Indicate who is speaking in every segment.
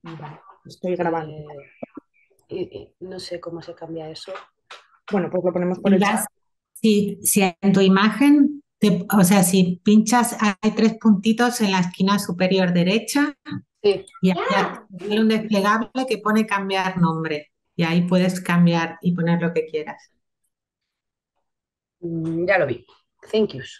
Speaker 1: Vale, estoy grabando.
Speaker 2: Eh, y no sé cómo se cambia eso.
Speaker 1: Bueno, pues lo ponemos por el chat.
Speaker 3: Tendrás, si en tu imagen, o sea, si pinchas, hay tres puntitos en la esquina superior derecha
Speaker 2: Sí,
Speaker 3: y hay un desplegable que pone cambiar nombre. Y ahí puedes cambiar y poner lo que quieras.
Speaker 2: ya lo vi. Thank yous.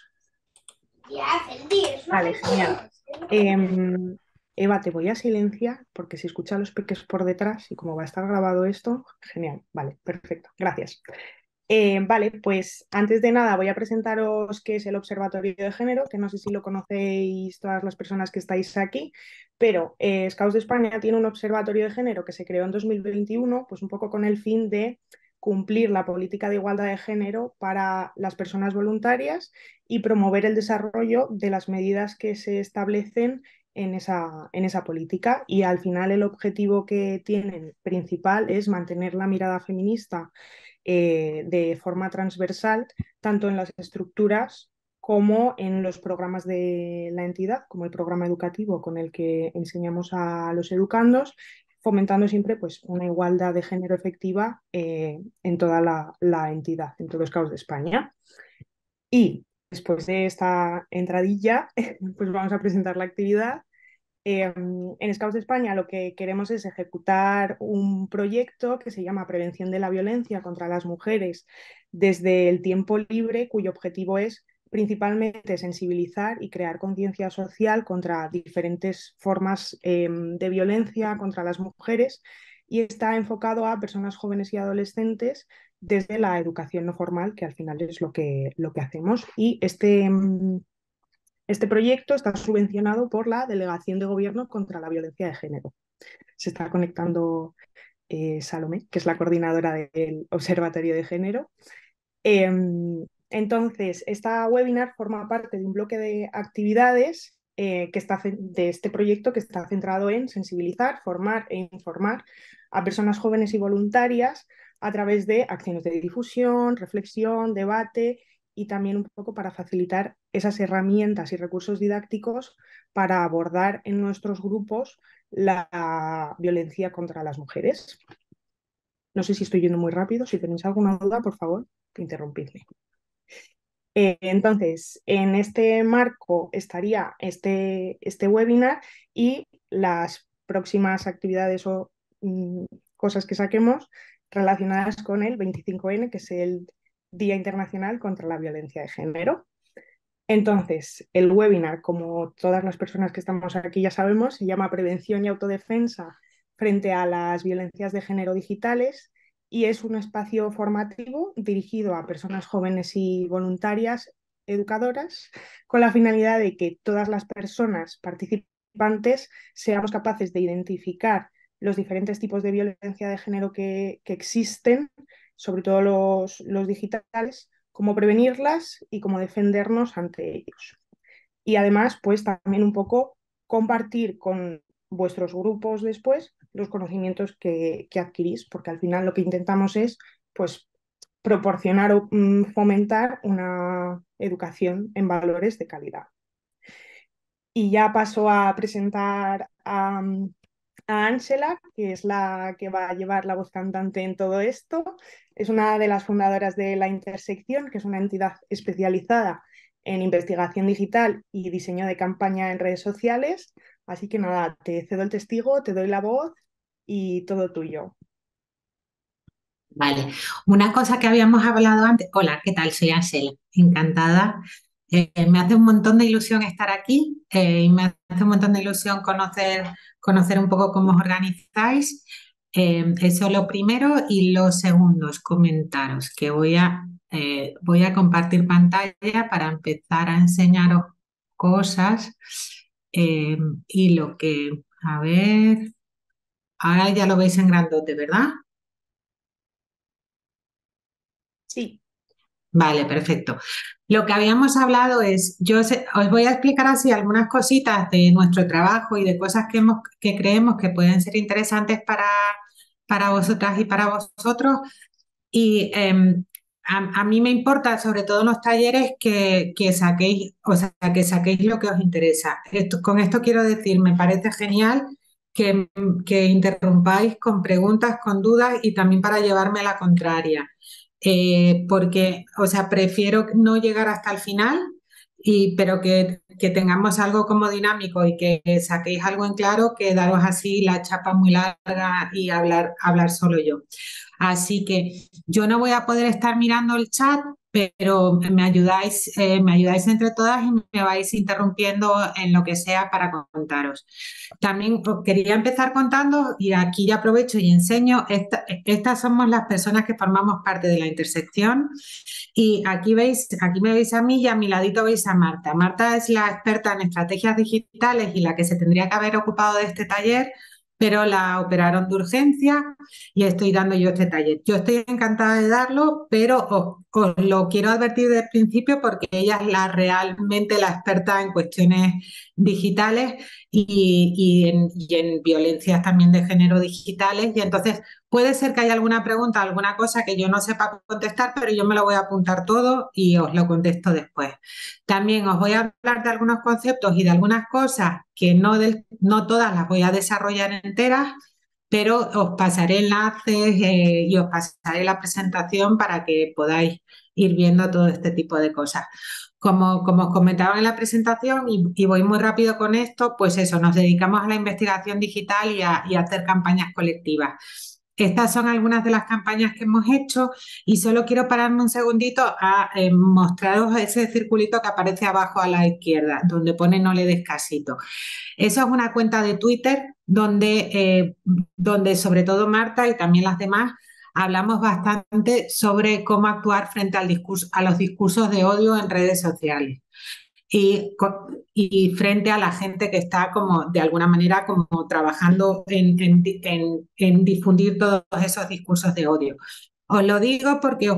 Speaker 1: Vale, genial. Em, Eva, te voy a silenciar porque si escucha los peques por detrás y como va a estar grabado esto, genial. Vale, perfecto. Gracias. Vale, pues antes de nada voy a presentaros qué es el Observatorio de Género, que no sé si lo conocéis todas las personas que estáis aquí, pero Scouts de España tiene un Observatorio de Género que se creó en 2021, pues un poco con el fin de cumplir la política de igualdad de género para las personas voluntarias y promover el desarrollo de las medidas que se establecen en esa política. Y al final el objetivo que tienen principal es mantener la mirada feminista de forma transversal, tanto en las estructuras como en los programas de la entidad, como el programa educativo con el que enseñamos a los educandos, fomentando siempre pues, una igualdad de género efectiva en toda la entidad, en todos los casos de España. Y después de esta entradilla, pues vamos a presentar la actividad. En Scouts de España lo que queremos es ejecutar un proyecto que se llama Prevención de la Violencia contra las Mujeres desde el tiempo libre, cuyo objetivo es principalmente sensibilizar y crear conciencia social contra diferentes formas de violencia contra las mujeres y está enfocado a personas jóvenes y adolescentes desde la educación no formal, que al final es lo que hacemos. Y este proyecto está subvencionado por la Delegación de Gobierno contra la Violencia de Género. Se está conectando Salomé, que es la coordinadora del Observatorio de Género. Eh, entonces, esta webinar forma parte de un bloque de actividades de este proyecto que está centrado en sensibilizar, formar e informar a personas jóvenes y voluntarias a través de acciones de difusión, reflexión, debate y también un poco para facilitar esas herramientas y recursos didácticos para abordar en nuestros grupos la violencia contra las mujeres. No sé si estoy yendo muy rápido, si tenéis alguna duda, por favor, interrumpidme. Entonces, en este marco estaría este webinar y las próximas actividades o cosas que saquemos relacionadas con el 25N, que es el Día Internacional contra la Violencia de Género. Entonces, el webinar, como todas las personas que estamos aquí ya sabemos, se llama Prevención y Autodefensa frente a las violencias de género digitales y es un espacio formativo dirigido a personas jóvenes y voluntarias educadoras con la finalidad de que todas las personas participantes seamos capaces de identificar los diferentes tipos de violencia de género que existen, sobre todo los digitales, cómo prevenirlas y cómo defendernos ante ellos. Y además, pues también un poco compartir con vuestros grupos después los conocimientos que adquirís, porque al final lo que intentamos es, pues, proporcionar o fomentar una educación en valores de calidad. Y ya paso a presentar a Ángela, que es la que va a llevar la voz cantante en todo esto. Es una de las fundadoras de La Intersección, que es una entidad especializada en investigación digital y diseño de campaña en redes sociales. Así que nada, te cedo el testigo, te doy la voz y todo tuyo.
Speaker 3: Vale. Una cosa que habíamos hablado antes. Hola, ¿qué tal? Soy Ansela. Encantada. Me hace un montón de ilusión estar aquí y me hace un montón de ilusión conocer un poco cómo os organizáis. Eso lo primero y lo segundo es comentaros que voy a compartir pantalla para empezar a enseñaros cosas eh, y a ver, ahora ya lo veis en grandote, ¿verdad?
Speaker 1: Sí,
Speaker 3: Vale, perfecto. Lo que habíamos hablado es, os voy a explicar así algunas cositas de nuestro trabajo y de cosas que creemos que pueden ser interesantes para vosotras y para vosotros. Y a mí me importa, sobre todo en los talleres, que saquéis, o sea, que saquéis lo que os interesa. Con esto quiero decir, me parece genial que interrumpáis con preguntas, con dudas y también para llevarme a la contraria. Porque, o sea, prefiero no llegar hasta el final, pero que tengamos algo como dinámico y que saquéis algo en claro, que daros así la chapa muy larga y hablar solo yo. Así que yo no voy a poder estar mirando el chat, pero me ayudáis entre todas y me vais interrumpiendo en lo que sea para contaros. También quería empezar contando, y aquí ya aprovecho y enseño, estas somos las personas que formamos parte de la intersección. Y aquí me veis a mí y a mi ladito veis a Marta. Marta es la experta en estrategias digitales y la que se tendría que haber ocupado de este taller, pero la operaron de urgencia y estoy dando yo este taller. Yo estoy encantada de darlo, pero os lo quiero advertir desde el principio porque ella es realmente la experta en cuestiones digitales y en violencias también de género digitales. Y entonces puede ser que haya alguna pregunta, alguna cosa que yo no sepa contestar, pero yo me lo voy a apuntar todo y os lo contesto después. También os voy a hablar de algunos conceptos y de algunas cosas que no todas las voy a desarrollar enteras, pero os pasaré enlaces y os pasaré la presentación para que podáis ir viendo todo este tipo de cosas. Como os comentaba en la presentación, y voy muy rápido con esto, pues eso, nos dedicamos a la investigación digital y a hacer campañas colectivas. Estas son algunas de las campañas que hemos hecho y solo quiero pararme un segundito a mostraros ese circulito que aparece abajo a la izquierda, donde pone no le des casito. Eso es una cuenta de Twitter donde sobre todo Marta y también las demás hablamos bastante sobre cómo actuar frente a los discursos de odio en redes sociales y frente a la gente que está como de alguna manera como trabajando en difundir todos esos discursos de odio. Os lo digo porque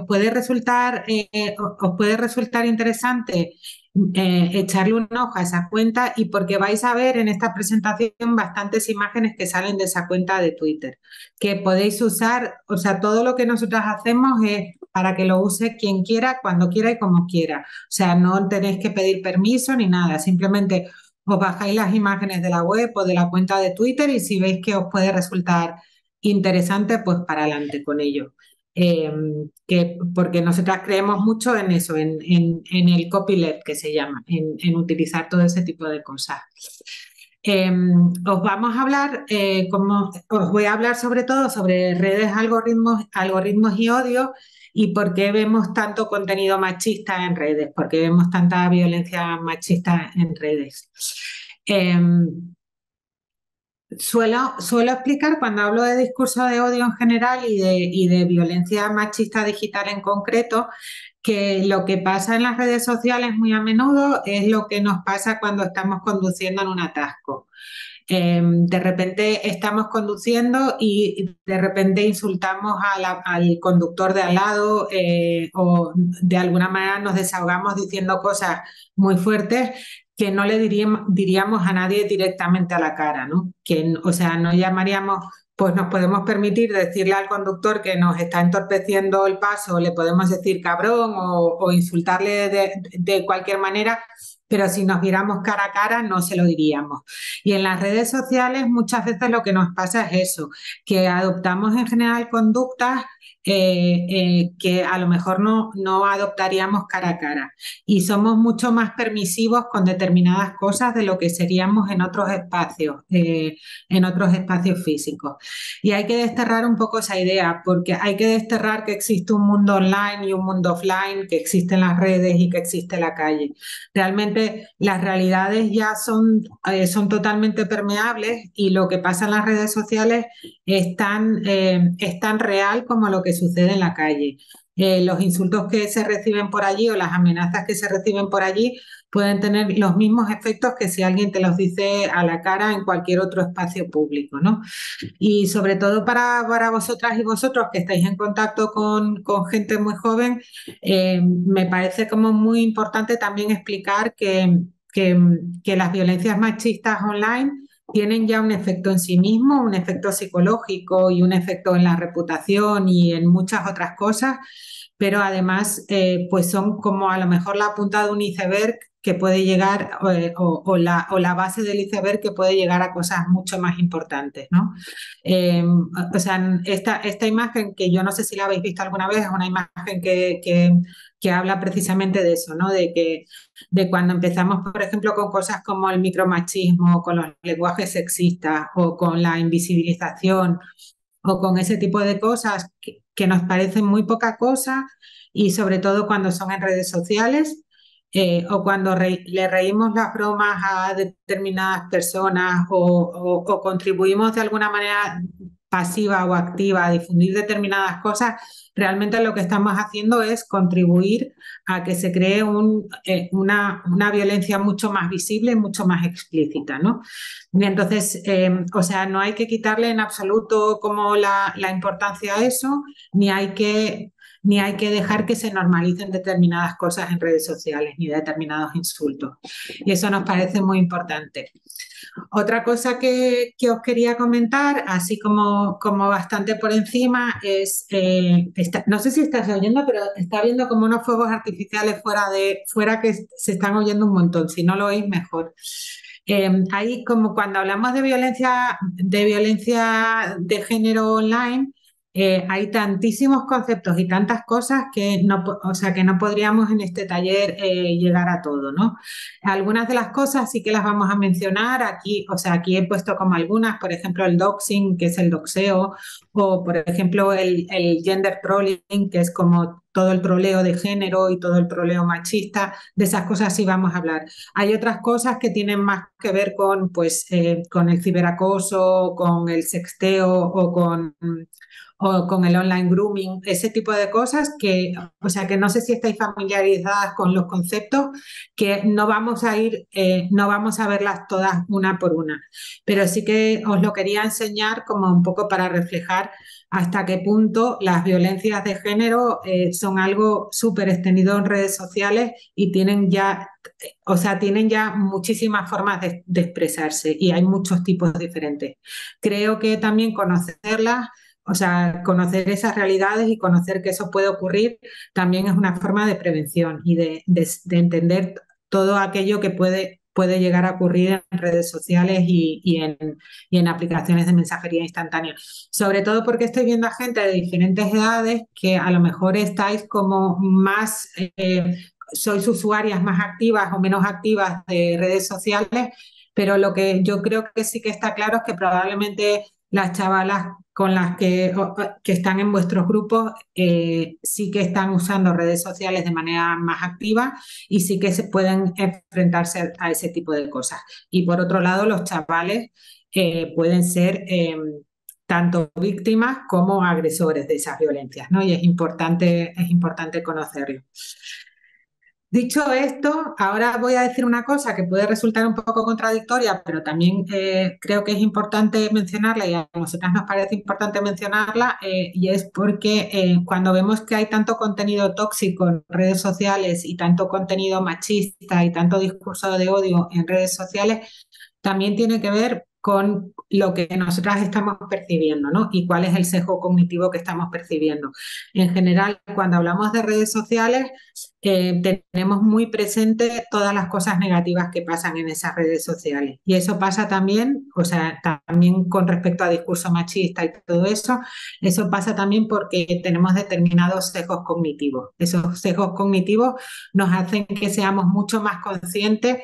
Speaker 3: os puede resultar interesante echarle un ojo a esa cuenta y porque vais a ver en esta presentación bastantes imágenes que salen de esa cuenta de Twitter, que podéis usar, o sea, todo lo que nosotras hacemos es para que lo use quien quiera, cuando quiera y como quiera. O sea, no tenéis que pedir permiso ni nada, simplemente os bajáis las imágenes de la web o de la cuenta de Twitter y si veis que os puede resultar interesante, pues para adelante con ello. Porque nosotras creemos mucho en eso, en el copyleft que se llama, en utilizar todo ese tipo de cosas. Os vamos a hablar, os voy a hablar sobre todo sobre redes, algoritmos y odio y por qué vemos tanto contenido machista en redes, por qué vemos tanta violencia machista en redes. Suelo explicar cuando hablo de discurso de odio en general y de violencia machista digital en concreto, que lo que pasa en las redes sociales muy a menudo es lo que nos pasa cuando estamos conduciendo en un atasco. De repente estamos conduciendo y de repente insultamos al conductor de al lado o de alguna manera nos desahogamos diciendo cosas muy fuertes que no le diríamos a nadie directamente a la cara, ¿no? O sea, no llamaríamos, pues nos podemos permitir decirle al conductor que nos está entorpeciendo el paso, le podemos decir cabrón o insultarle de cualquier manera, pero si nos viéramos cara a cara no se lo diríamos. Y en las redes sociales muchas veces lo que nos pasa es eso, que adoptamos en general conductas que a lo mejor no adoptaríamos cara a cara y somos mucho más permisivos con determinadas cosas de lo que seríamos en otros espacios físicos. Y hay que desterrar un poco esa idea, porque hay que desterrar que existe un mundo online y un mundo offline, que existen las redes y que existe la calle. Realmente las realidades ya son totalmente permeables y lo que pasa en las redes sociales es tan real como lo que sucede en la calle. Los insultos que se reciben por allí o las amenazas que se reciben por allí pueden tener los mismos efectos que si alguien te los dice a la cara en cualquier otro espacio público, ¿no? Y sobre todo para vosotras y vosotros que estáis en contacto con gente muy joven, me parece como muy importante también explicar que las violencias machistas online tienen ya un efecto en sí mismo, un efecto psicológico y un efecto en la reputación y en muchas otras cosas pero además pues son como a lo mejor la punta de un iceberg que puede llegar, o la base del iceberg que puede llegar a cosas mucho más importantes, ¿no? O sea, esta imagen, que yo no sé si la habéis visto alguna vez, es una imagen que habla precisamente de eso, ¿no? De cuando empezamos, por ejemplo, con cosas como el micromachismo, con los lenguajes sexistas o con la invisibilización o con ese tipo de cosas que nos parecen muy poca cosa, y sobre todo cuando son en redes sociales, o cuando le reímos las bromas a determinadas personas, o contribuimos de alguna manera pasiva o activa a difundir determinadas cosas. Realmente lo que estamos haciendo es contribuir a que se cree una violencia mucho más visible y mucho más explícita, ¿no? Y entonces, o sea, no hay que quitarle en absoluto como la importancia a eso, ni hay que, ni hay que dejar que se normalicen determinadas cosas en redes sociales, ni determinados insultos. Y eso nos parece muy importante. Otra cosa que os quería comentar, así como bastante por encima, es, no sé si estás oyendo, pero está viendo como unos fuegos artificiales fuera que se están oyendo un montón. Si no lo oís, mejor. Ahí, como cuando hablamos de violencia de género online, hay tantísimos conceptos y tantas cosas que no, o sea, que no podríamos en este taller llegar a todo, ¿no? Algunas de las cosas sí que las vamos a mencionar aquí, o sea, aquí he puesto como algunas, por ejemplo, el doxing, que es el doxeo, o por ejemplo, el gender trolling, que es como todo el troleo de género y todo el troleo machista. De esas cosas sí vamos a hablar. Hay otras cosas que tienen más que ver con, pues, con el ciberacoso, con el sexteo o con el online grooming, ese tipo de cosas que, o sea, que no sé si estáis familiarizadas con los conceptos, que no vamos a ir, no vamos a verlas todas una por una, pero sí que os lo quería enseñar como un poco para reflejar hasta qué punto las violencias de género son algo súper extendido en redes sociales y tienen ya, o sea, tienen ya muchísimas formas de expresarse, y hay muchos tipos diferentes. Creo que también conocerlas, o sea, conocer esas realidades y conocer que eso puede ocurrir, también es una forma de prevención y de entender todo aquello que puede llegar a ocurrir en redes sociales y en aplicaciones de mensajería instantánea. Sobre todo porque estoy viendo a gente de diferentes edades que a lo mejor estáis como más, sois usuarias más activas o menos activas de redes sociales, pero lo que yo creo que sí que está claro es que probablemente las chavalas con las que están en vuestros grupos sí que están usando redes sociales de manera más activa y sí que se pueden enfrentarse a ese tipo de cosas. Y por otro lado, los chavales pueden ser tanto víctimas como agresores de esas violencias, ¿no? Y es importante conocerlo. Dicho esto, ahora voy a decir una cosa que puede resultar un poco contradictoria, pero también creo que es importante mencionarla, y a nosotras nos parece importante mencionarla, y es porque cuando vemos que hay tanto contenido tóxico en redes sociales y tanto contenido machista y tanto discurso de odio en redes sociales, también tiene que ver con lo que nosotras estamos percibiendo, ¿no? Y cuál es el sesgo cognitivo que estamos percibiendo. En general, cuando hablamos de redes sociales, tenemos muy presente todas las cosas negativas que pasan en esas redes sociales. Y eso pasa también, o sea, también con respecto a discurso machista y todo eso pasa también porque tenemos determinados sesgos cognitivos. Esos sesgos cognitivos nos hacen que seamos mucho más conscientes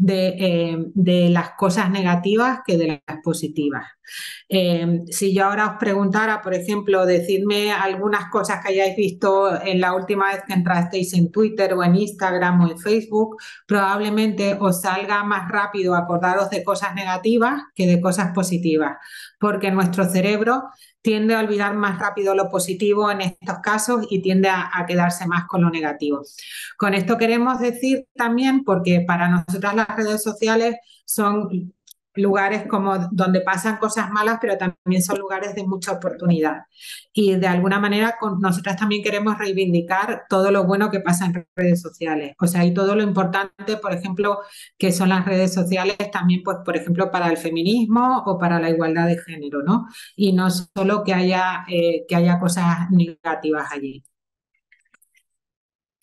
Speaker 3: de las cosas negativas que de las positivas. Si yo ahora os preguntara, por ejemplo, decidme algunas cosas que hayáis visto en la última vez que entrasteis en Twitter o en Instagram o en Facebook, probablemente os salga más rápido acordaros de cosas negativas que de cosas positivas, porque nuestro cerebro tiende a olvidar más rápido lo positivo en estos casos y tiende a quedarse más con lo negativo. Con esto queremos decir también, porque para nosotras las redes sociales son lugares como donde pasan cosas malas, pero también son lugares de mucha oportunidad. Y de alguna manera nosotras también queremos reivindicar todo lo bueno que pasa en redes sociales. O sea, y todo lo importante, por ejemplo, que son las redes sociales también, pues, por ejemplo, para el feminismo o para la igualdad de género, ¿no? Y no solo que haya cosas negativas allí.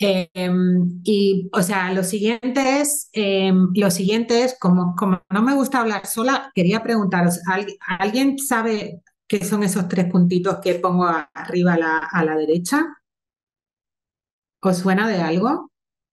Speaker 3: Y, o sea, lo siguiente es como no me gusta hablar sola, quería preguntaros, ¿alguien sabe qué son esos tres puntitos que pongo arriba a la derecha? ¿Os suena de algo?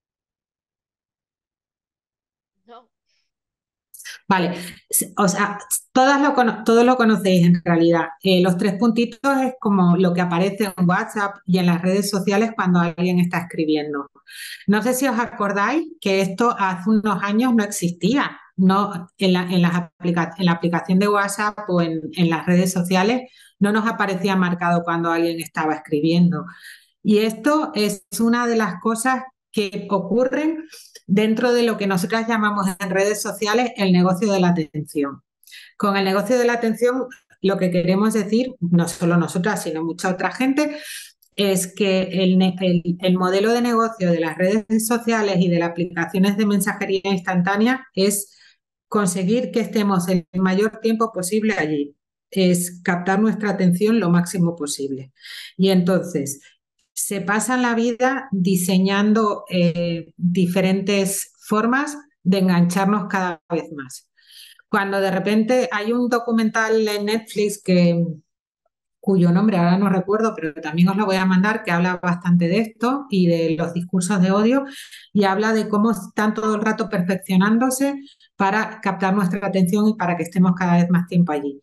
Speaker 2: No.
Speaker 3: Vale, o sea, todos lo conocéis en realidad. Los tres puntitos es como lo que aparece en WhatsApp y en las redes sociales cuando alguien está escribiendo. No sé si os acordáis que esto hace unos años no existía. No, en la aplicación de WhatsApp o en las redes sociales no nos aparecía marcado cuando alguien estaba escribiendo. Y esto es una de las cosas que ocurren dentro de lo que nosotras llamamos en redes sociales el negocio de la atención. Con el negocio de la atención, lo que queremos decir, no solo nosotras, sino mucha otra gente, es que el modelo de negocio de las redes sociales y de las aplicaciones de mensajería instantánea es conseguir que estemos el mayor tiempo posible allí, es captar nuestra atención lo máximo posible. Y entonces se pasan la vida diseñando diferentes formas de engancharnos cada vez más. Cuando de repente hay un documental en Netflix cuyo nombre ahora no recuerdo, pero también os lo voy a mandar, que habla bastante de esto y de los discursos de odio y habla de cómo están todo el rato perfeccionándose para captar nuestra atención y para que estemos cada vez más tiempo allí.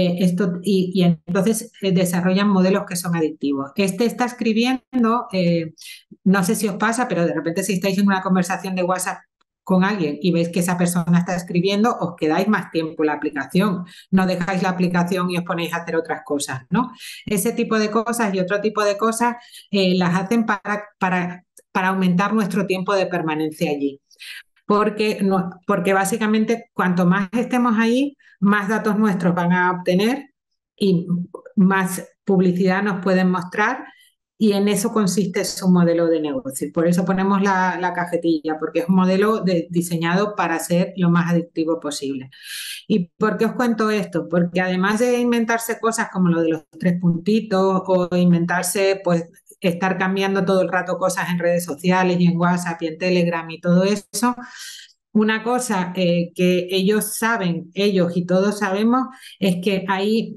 Speaker 3: Y entonces desarrollan modelos que son adictivos. Este está escribiendo, no sé si os pasa, pero de repente si estáis en una conversación de WhatsApp con alguien y veis que esa persona está escribiendo, os quedáis más tiempo en la aplicación, no dejáis la aplicación y os ponéis a hacer otras cosas, ¿no? Ese tipo de cosas y otro tipo de cosas las hacen para aumentar nuestro tiempo de permanencia allí. Porque, no, porque básicamente cuanto más estemos ahí, más datos nuestros van a obtener y más publicidad nos pueden mostrar y en eso consiste su modelo de negocio. Por eso ponemos la cajetilla, porque es un modelo diseñado para ser lo más adictivo posible. ¿Y por qué os cuento esto? Porque además de inventarse cosas como lo de los tres puntitos o inventarse, pues, estar cambiando todo el rato cosas en redes sociales y en WhatsApp y en Telegram y todo eso, una cosa que ellos saben, ellos y todos sabemos, es que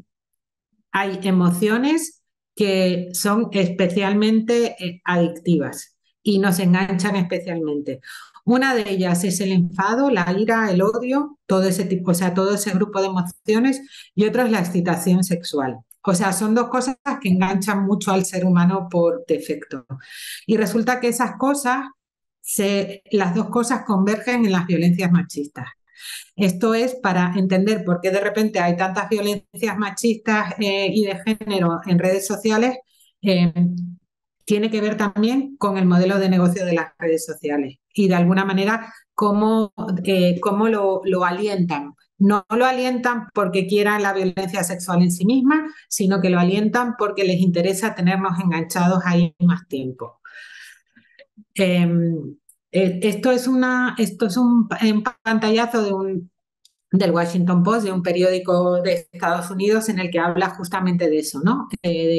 Speaker 3: hay emociones que son especialmente adictivas y nos enganchan especialmente. Una de ellas es el enfado, la ira, el odio, todo ese tipo, o sea, todo ese grupo de emociones, y otro es la excitación sexual. O sea, son dos cosas que enganchan mucho al ser humano por defecto. Y resulta que esas cosas, las dos cosas convergen en las violencias machistas. Esto es para entender por qué de repente hay tantas violencias machistas y de género en redes sociales. eh, Tiene que ver también con el modelo de negocio de las redes sociales y de alguna manera cómo lo alientan. No lo alientan porque quieran la violencia sexual en sí misma, sino que lo alientan porque les interesa tenernos enganchados ahí más tiempo. Eh, esto es un pantallazo del Washington Post, de un periódico de Estados Unidos, en el que habla justamente de eso, ¿no?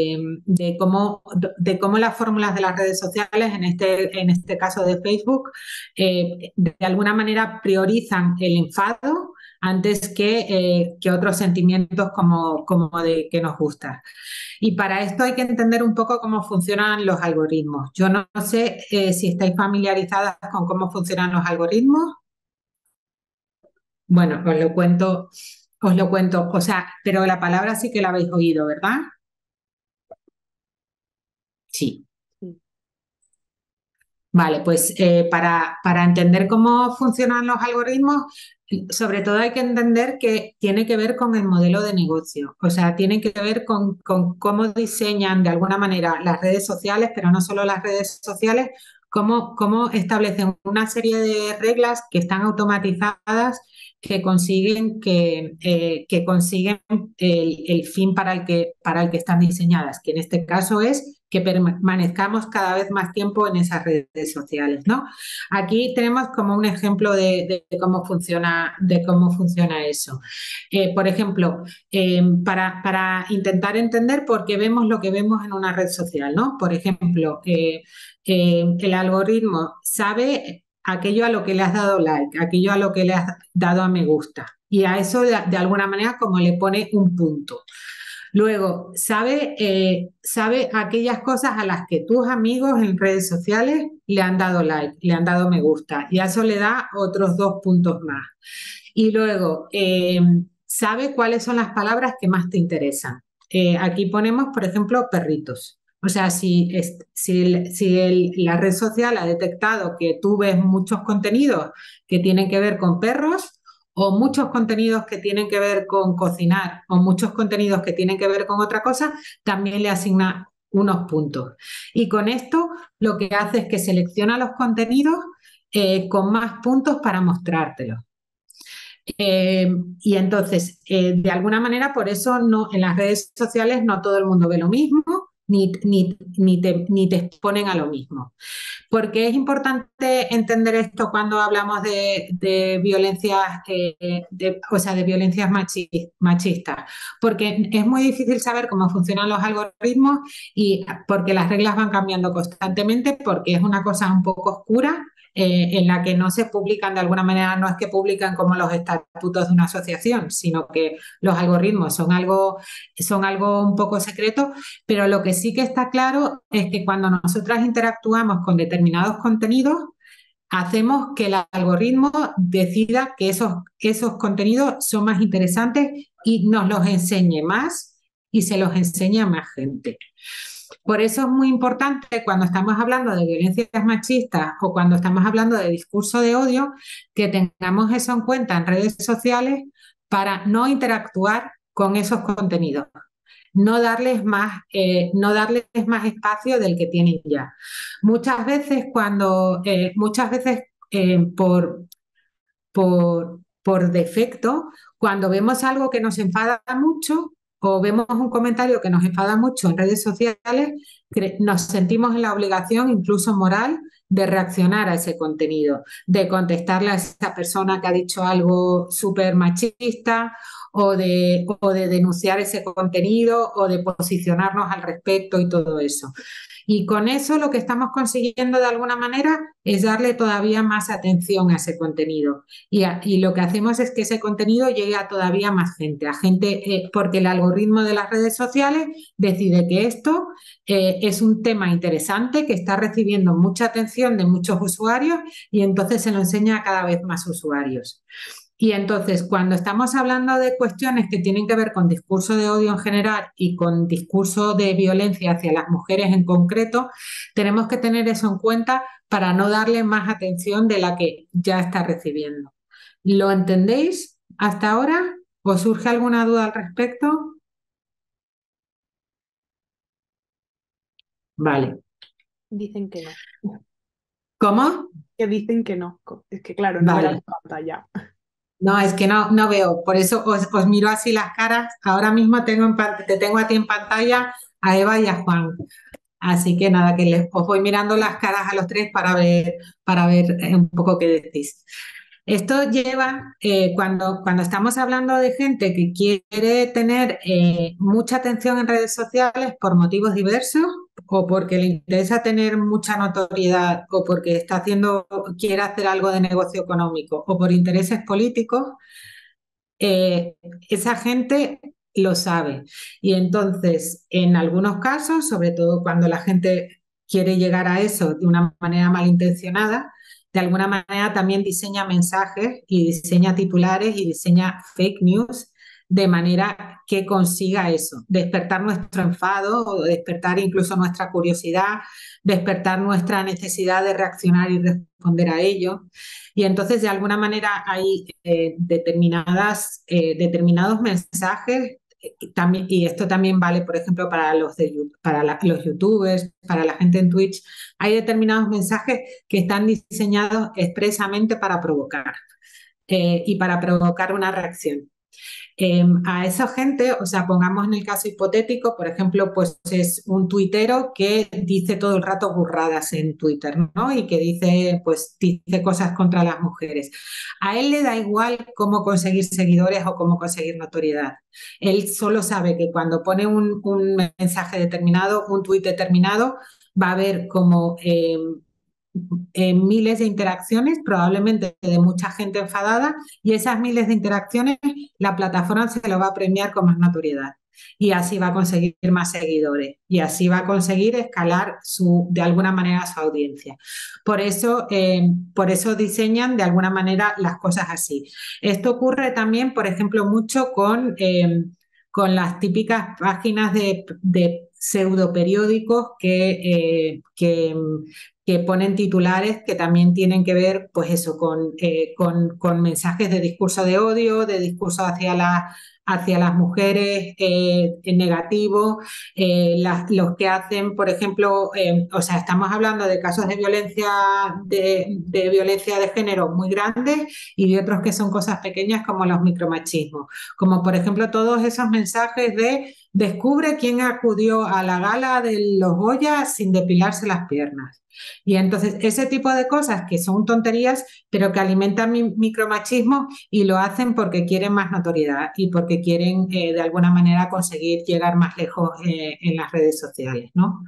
Speaker 3: De cómo las fórmulas de las redes sociales, en este caso de Facebook, de alguna manera priorizan el enfado antes que otros sentimientos como de que nos gusta. Y para esto hay que entender un poco cómo funcionan los algoritmos. Yo no sé si estáis familiarizadas con cómo funcionan los algoritmos. Bueno, os lo cuento, o sea, pero la palabra sí que la habéis oído, ¿verdad? Sí.
Speaker 1: Sí.
Speaker 3: Vale, pues para entender cómo funcionan los algoritmos, sobre todo hay que entender que tiene que ver con el modelo de negocio, o sea, tiene que ver con cómo diseñan de alguna manera las redes sociales, pero no solo las redes sociales, cómo establecen una serie de reglas que están automatizadas que consiguen el fin para el que están diseñadas, que en este caso es que permanezcamos cada vez más tiempo en esas redes sociales, ¿no? Aquí tenemos como un ejemplo de cómo funciona eso. Por ejemplo, para intentar entender por qué vemos lo que vemos en una red social, ¿no? Por ejemplo, el algoritmo sabe aquello a lo que le has dado like, aquello a lo que le has dado a me gusta, y a eso de alguna manera como le pone un punto. Luego, sabe aquellas cosas a las que tus amigos en redes sociales le han dado like, le han dado me gusta, y a eso le da otros 2 puntos más. Y luego, sabe cuáles son las palabras que más te interesan. Aquí ponemos, por ejemplo, perritos. O sea, si la red social ha detectado que tú ves muchos contenidos que tienen que ver con perros, o muchos contenidos que tienen que ver con cocinar, o muchos contenidos que tienen que ver con otra cosa, también le asigna unos puntos. Y con esto lo que hace es que selecciona los contenidos con más puntos para mostrártelos. Y entonces, de alguna manera, por eso no, en las redes sociales no todo el mundo ve lo mismo, ni te exponen a lo mismo. Porque es importante entender esto cuando hablamos de violencias, o sea, de violencias machistas, porque es muy difícil saber cómo funcionan los algoritmos, y porque las reglas van cambiando constantemente, porque es una cosa un poco oscura, en la que no se publican de alguna manera, no es que publican como los estatutos de una asociación, sino que los algoritmos son algo un poco secreto, pero lo que sí que está claro es que cuando nosotras interactuamos con determinados contenidos, hacemos que el algoritmo decida que esos contenidos son más interesantes y nos los enseñe más, y se los enseñe a más gente. Por eso es muy importante, cuando estamos hablando de violencias machistas o cuando estamos hablando de discurso de odio, que tengamos eso en cuenta en redes sociales para no interactuar con esos contenidos, no darles más espacio del que tienen ya. Muchas veces, por defecto, cuando vemos algo que nos enfada mucho, o vemos un comentario que nos enfada mucho en redes sociales, nos sentimos en la obligación, incluso moral, de reaccionar a ese contenido, de contestarle a esa persona que ha dicho algo súper machista, o de denunciar ese contenido, o de posicionarnos al respecto y todo eso. Y con eso lo que estamos consiguiendo de alguna manera es darle todavía más atención a ese contenido. Y lo que hacemos es que ese contenido llegue a todavía más gente, porque el algoritmo de las redes sociales decide que esto es un tema interesante, que está recibiendo mucha atención de muchos usuarios, y entonces se lo enseña a cada vez más usuarios. Y entonces, cuando estamos hablando de cuestiones que tienen que ver con discurso de odio en general y con discurso de violencia hacia las mujeres en concreto, tenemos que tener eso en cuenta para no darle más atención de la que ya está recibiendo. ¿Lo entendéis hasta ahora? ¿Os surge alguna duda al respecto? Vale.
Speaker 1: Dicen que no.
Speaker 3: ¿Cómo?
Speaker 1: Que dicen que no. Es que claro, no verán
Speaker 3: Vale.
Speaker 1: la pantalla.
Speaker 3: No, es que no veo, por eso os miro así las caras. Ahora mismo te tengo a ti en pantalla, a Eva y a Juan. Así que nada, os voy mirando las caras a los tres para ver un poco qué decís. Esto lleva, cuando estamos hablando de gente que quiere tener mucha atención en redes sociales por motivos diversos, o porque le interesa tener mucha notoriedad, o porque quiere hacer algo de negocio económico, o por intereses políticos, eh, esa gente lo sabe. Y entonces, en algunos casos, sobre todo cuando la gente quiere llegar a eso de una manera malintencionada, de alguna manera también diseña mensajes y diseña titulares y diseña fake news de manera que consiga eso, despertar nuestro enfado, o despertar incluso nuestra curiosidad, despertar nuestra necesidad de reaccionar y responder a ello. Y entonces, de alguna manera, hay determinados mensajes, también, y esto también vale, por ejemplo, para los youtubers, para la gente en Twitch. Hay determinados mensajes que están diseñados expresamente para provocar, y para provocar una reacción. A esa gente, o sea, pongamos en el caso hipotético, por ejemplo, pues es un tuitero que dice todo el rato burradas en Twitter, ¿no? Y que dice, pues, dice cosas contra las mujeres. A él le da igual cómo conseguir seguidores o cómo conseguir notoriedad. Él solo sabe que cuando pone un mensaje determinado, un tuit determinado, va a haber como miles de interacciones, probablemente de mucha gente enfadada, y esas miles de interacciones la plataforma se lo va a premiar con más notoriedad. Y así va a conseguir más seguidores y así va a conseguir escalar de alguna manera su audiencia. Por eso diseñan de alguna manera las cosas así. Esto ocurre también, por ejemplo, mucho con las típicas páginas de pseudo periódicos que ponen titulares que también tienen que ver, pues eso, con mensajes de discurso de odio, de discurso hacia las mujeres en negativo, los que hacen, por ejemplo, o sea, estamos hablando de casos de violencia de género muy grandes y de otros que son cosas pequeñas como los micromachismos, como por ejemplo todos esos mensajes de descubre quién acudió a la gala de los Goya sin depilarse las piernas. Y entonces ese tipo de cosas que son tonterías, pero que alimentan mi micromachismo y lo hacen porque quieren más notoriedad y porque quieren de alguna manera conseguir llegar más lejos en las redes sociales, ¿no?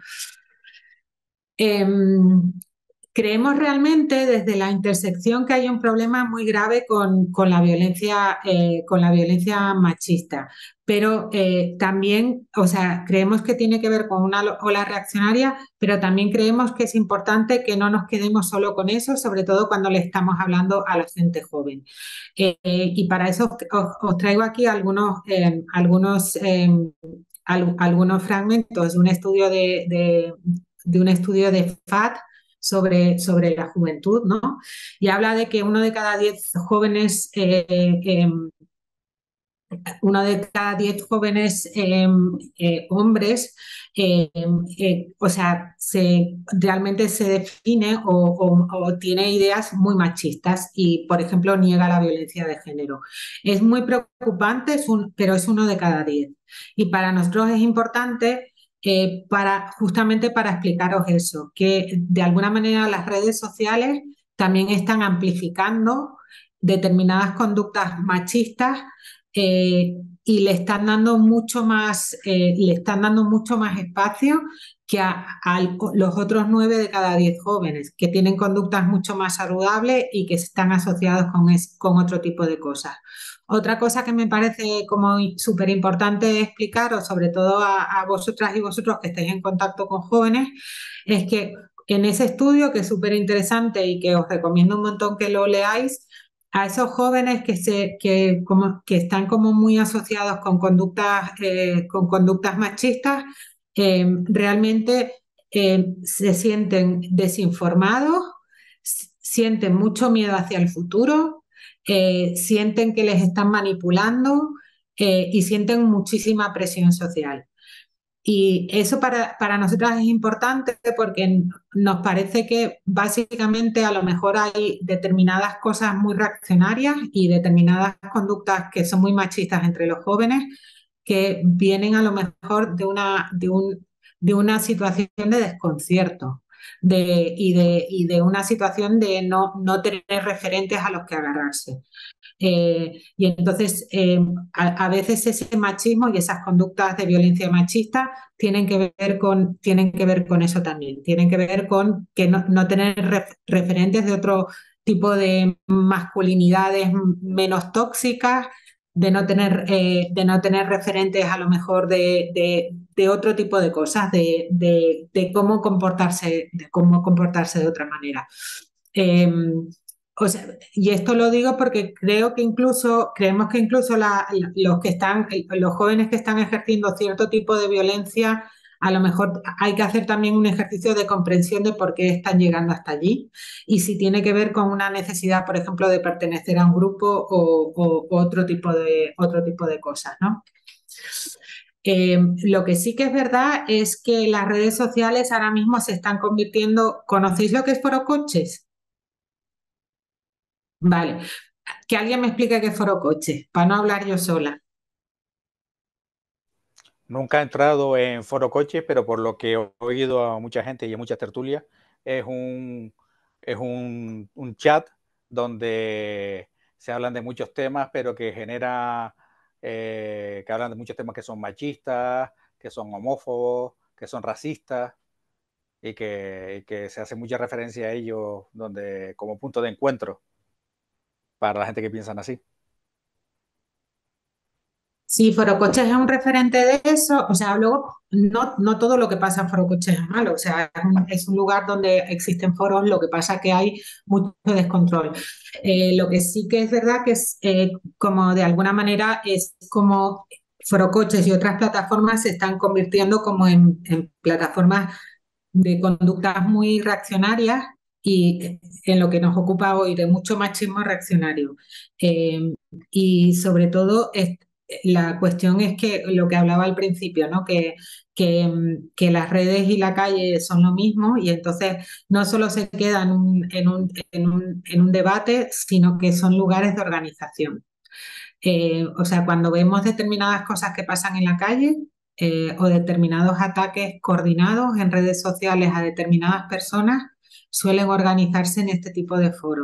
Speaker 3: Creemos realmente desde la intersección que hay un problema muy grave con la violencia machista, pero también, o sea, creemos que tiene que ver con una ola reaccionaria, pero también creemos que es importante que no nos quedemos solo con eso, sobre todo cuando le estamos hablando a la gente joven. Y para eso os traigo aquí algunos fragmentos de un estudio de un estudio de FAT sobre la juventud, ¿no? Y habla de que uno de cada 10 jóvenes hombres, o sea, realmente se define o tiene ideas muy machistas y, por ejemplo, niega la violencia de género. Es muy preocupante, pero es uno de cada 10. Y para nosotros es importante justamente para explicaros eso, que de alguna manera las redes sociales también están amplificando determinadas conductas machistas y le están dando mucho más espacio que a los otros 9 de cada 10 jóvenes, que tienen conductas mucho más saludables y que están asociados con otro tipo de cosas. Otra cosa que me parece como súper importante explicaros, sobre todo a vosotras y vosotros que estáis en contacto con jóvenes, es que en ese estudio, que es súper interesante y que os recomiendo un montón que lo leáis, a esos jóvenes que están como muy asociados con conductas machistas, realmente se sienten desinformados, sienten mucho miedo hacia el futuro, sienten que les están manipulando y sienten muchísima presión social. Y eso para nosotras es importante porque nos parece que básicamente a lo mejor hay determinadas cosas muy reaccionarias y determinadas conductas que son muy machistas entre los jóvenes que vienen a lo mejor de una situación de desconcierto y de una situación de no tener referentes a los que agarrarse. Y entonces, a veces ese machismo y esas conductas de violencia machista tienen que ver con eso también, tienen que ver con que no tener referentes de otro tipo de masculinidades menos tóxicas, de no tener referentes a lo mejor de otro tipo de cosas, de cómo comportarse de otra manera. O sea, y esto lo digo porque creemos que incluso los jóvenes que están ejerciendo cierto tipo de violencia, a lo mejor hay que hacer también un ejercicio de comprensión de por qué están llegando hasta allí y si tiene que ver con una necesidad, por ejemplo, de pertenecer a un grupo o otro tipo de cosas, ¿no? Lo que sí que es verdad es que las redes sociales ahora mismo se están convirtiendo. ¿Conocéis lo que es Forocoches? Vale, que alguien me explique qué es Foro Coches, para no hablar yo sola.
Speaker 4: Nunca he entrado en Foro Coches, pero por lo que he oído a mucha gente y a muchas tertulias, es un chat donde se hablan de muchos temas, pero que genera, que hablan de muchos temas que son machistas, que son homófobos, que son racistas, y que se hace mucha referencia a ellos donde, como punto de encuentro para la gente que piensan así.
Speaker 3: Sí, Forocoches es un referente de eso, o sea, luego no todo lo que pasa en Forocoches es malo, o sea, es un lugar donde existen foros, lo que pasa es que hay mucho descontrol. Lo que sí que es verdad que es como de alguna manera es como Forocoches y otras plataformas se están convirtiendo como en plataformas de conductas muy reaccionarias y en lo que nos ocupa hoy de mucho machismo reaccionario. Eh, y sobre todo la cuestión es que lo que hablaba al principio, ¿no? Que las redes y la calle son lo mismo y entonces no solo se queda en un debate, sino que son lugares de organización. O sea, cuando vemos determinadas cosas que pasan en la calle o determinados ataques coordinados en redes sociales a determinadas personas, suelen organizarse en este tipo de foros,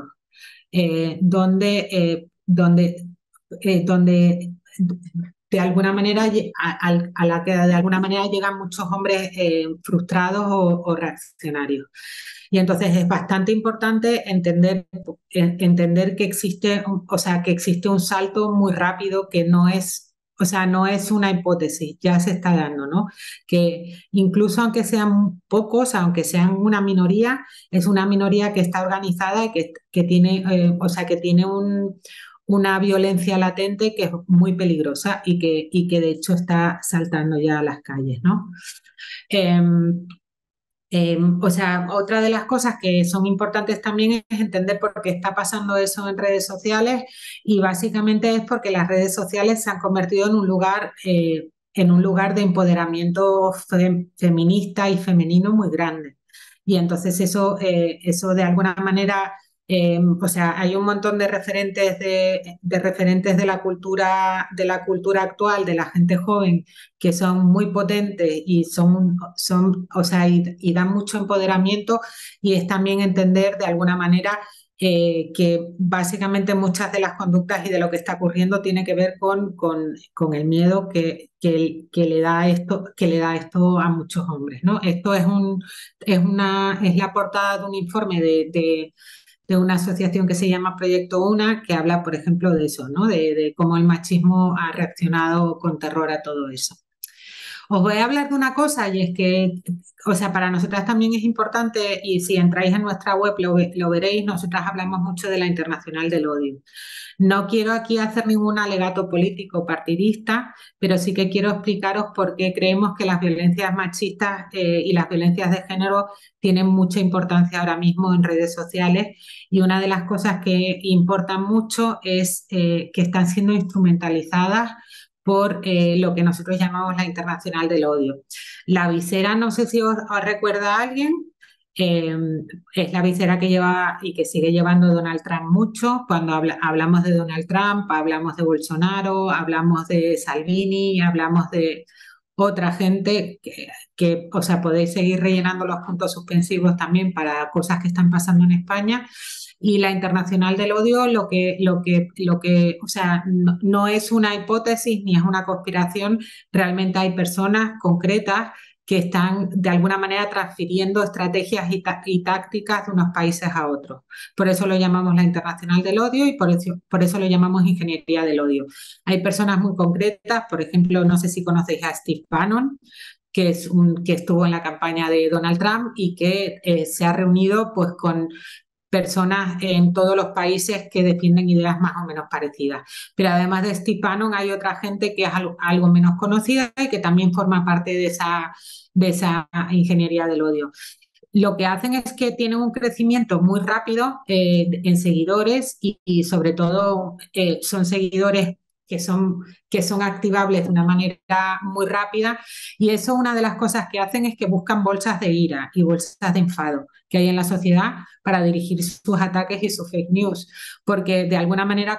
Speaker 3: donde de alguna manera a la que de alguna manera llegan muchos hombres frustrados o reaccionarios. Y entonces es bastante importante entender que existe, o sea, que existe un salto muy rápido que no es, o sea, no es una hipótesis, ya se está dando, ¿no? Que incluso aunque sean pocos, aunque sean una minoría, es una minoría que está organizada y que tiene, o sea, que tiene una violencia latente que es muy peligrosa y que de hecho está saltando ya a las calles, ¿no? Eh, o sea, otra de las cosas que son importantes también es entender por qué está pasando eso en redes sociales y básicamente es porque las redes sociales se han convertido en un lugar de empoderamiento feminista y femenino muy grande. Y entonces eso de alguna manera, o sea, hay un montón de referentes de la cultura actual, de la gente joven que son muy potentes y o sea, y dan mucho empoderamiento y es también entender de alguna manera que básicamente muchas de las conductas y de lo que está ocurriendo tiene que ver con el miedo que le da esto a muchos hombres, ¿no? Esto es la portada de un informe de una asociación que se llama Proyecto Una, que habla, por ejemplo, de eso, ¿no? De cómo el machismo ha reaccionado con terror a todo eso. Os voy a hablar de una cosa y es que, o sea, para nosotras también es importante y si entráis en nuestra web lo veréis, nosotras hablamos mucho de la Internacional del Odio. No quiero aquí hacer ningún alegato político partidista, pero sí que quiero explicaros por qué creemos que las violencias machistas y las violencias de género tienen mucha importancia ahora mismo en redes sociales y una de las cosas que importan mucho es que están siendo instrumentalizadas por lo que nosotros llamamos la Internacional del Odio. La visera, no sé si os recuerda a alguien, eh, es la visera que lleva y que sigue llevando Donald Trump mucho. Cuando hablamos de Donald Trump, hablamos de Bolsonaro, hablamos de Salvini, hablamos de otra gente o sea, podéis seguir rellenando los puntos suspensivos también para cosas que están pasando en España. Y la Internacional del Odio, o sea, no es una hipótesis ni es una conspiración, realmente hay personas concretas que están de alguna manera transfiriendo estrategias y tácticas de unos países a otros. Por eso lo llamamos la Internacional del Odio y por eso lo llamamos ingeniería del odio. Hay personas muy concretas, por ejemplo, no sé si conocéis a Steve Bannon, que estuvo en la campaña de Donald Trump y que se ha reunido pues con personas en todos los países que defienden ideas más o menos parecidas. Pero además de Steve Bannon hay otra gente que es algo menos conocida y que también forma parte de esa ingeniería del odio. Lo que hacen es que tienen un crecimiento muy rápido en seguidores y sobre todo son seguidores que son activables de una manera muy rápida, y eso una de las cosas que hacen es que buscan bolsas de ira y bolsas de enfado que hay en la sociedad para dirigir sus ataques y sus fake news, porque de alguna manera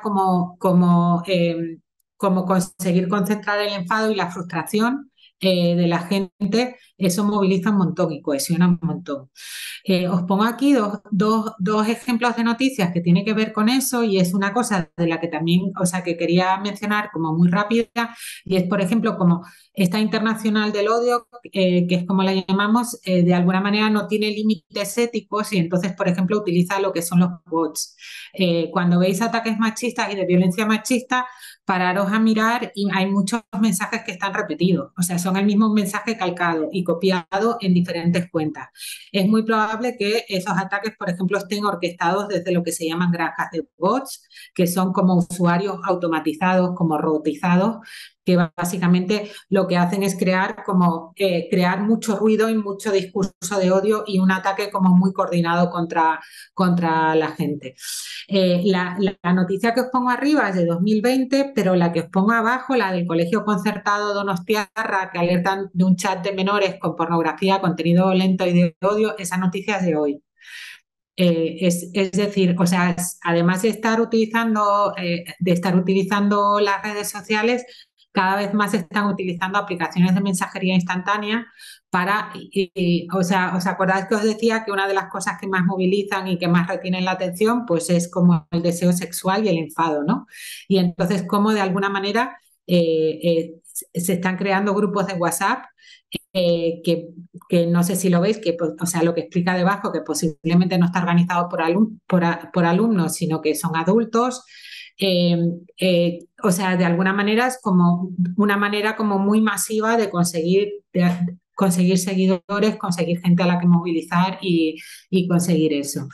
Speaker 3: como conseguir concentrar el enfado y la frustración de la gente, eso moviliza un montón y cohesiona un montón. Os pongo aquí dos ejemplos de noticias que tienen que ver con eso, y es una cosa de la que también, o sea, que quería mencionar como muy rápida, y es, por ejemplo, como esta internacional del odio, que es como la llamamos, de alguna manera no tiene límites éticos y entonces, por ejemplo, utiliza lo que son los bots. Cuando veis ataques machistas y de violencia machista, pararos a mirar y hay muchos mensajes que están repetidos, o sea, son el mismo mensaje calcado y copiado en diferentes cuentas. Es muy probable que esos ataques, por ejemplo, estén orquestados desde lo que se llaman granjas de bots, que son como usuarios automatizados, como robotizados, que básicamente lo que hacen es crear mucho ruido y mucho discurso de odio y un ataque como muy coordinado contra la gente. La noticia que os pongo arriba es de 2020, pero la que os pongo abajo, la del Colegio Concertado Donostiarra, que alertan de un chat de menores con pornografía, contenido lento y de odio, esa noticia es de hoy. Es decir, o sea, además de estar utilizando las redes sociales, cada vez más se están utilizando aplicaciones de mensajería instantánea o sea, ¿os acordáis que os decía que una de las cosas que más movilizan y que más retienen la atención, pues es como el deseo sexual y el enfado, ¿no? Y entonces, como de alguna manera se están creando grupos de WhatsApp que no sé si lo veis, o sea, lo que explica debajo, que posiblemente no está organizado por alumnos, sino que son adultos. O sea, de alguna manera es como una manera como muy masiva de conseguir seguidores, conseguir gente a la que movilizar y conseguir eso.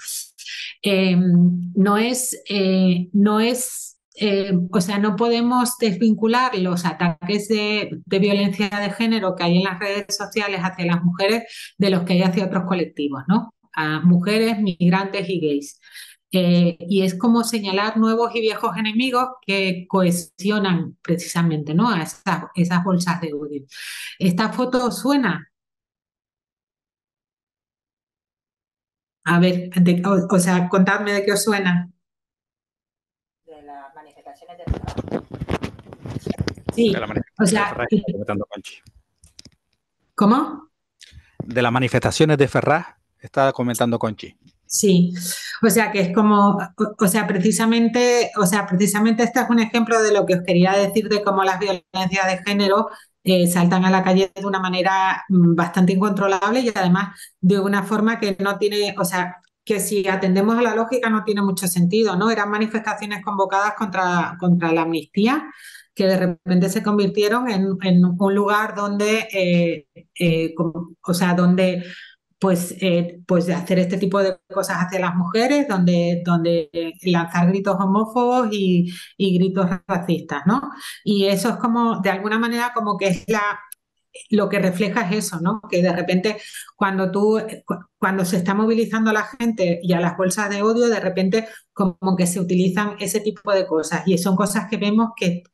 Speaker 3: O sea, no podemos desvincular los ataques de violencia de género que hay en las redes sociales hacia las mujeres de los que hay hacia otros colectivos, ¿no? A mujeres, migrantes y gays. Y es como señalar nuevos y viejos enemigos que cohesionan precisamente, ¿no? A esas bolsas de odio. ¿Esta foto suena? A ver, o sea, contadme de qué os suena.
Speaker 2: De las manifestaciones de Ferraz.
Speaker 3: Sí,
Speaker 4: De la
Speaker 3: o sea,
Speaker 4: manifestación de Ferraz está comentando Conchi.
Speaker 3: ¿cómo?
Speaker 4: De las manifestaciones de Ferraz está comentando Conchi.
Speaker 3: Sí, o sea que es como, o sea, precisamente este es un ejemplo de lo que os quería decir de cómo las violencias de género saltan a la calle de una manera bastante incontrolable y además de una forma que no tiene, o sea, que si atendemos a la lógica no tiene mucho sentido, ¿no? Eran manifestaciones convocadas contra la amnistía que de repente se convirtieron en un lugar donde, o sea, donde pues de hacer este tipo de cosas hacia las mujeres, donde lanzar gritos homófobos y gritos racistas, ¿no? Y eso es como, de alguna manera, como que es lo que refleja es eso, ¿no? Que de repente cuando se está movilizando a la gente y a las bolsas de odio, de repente como que se utilizan ese tipo de cosas y son cosas que vemos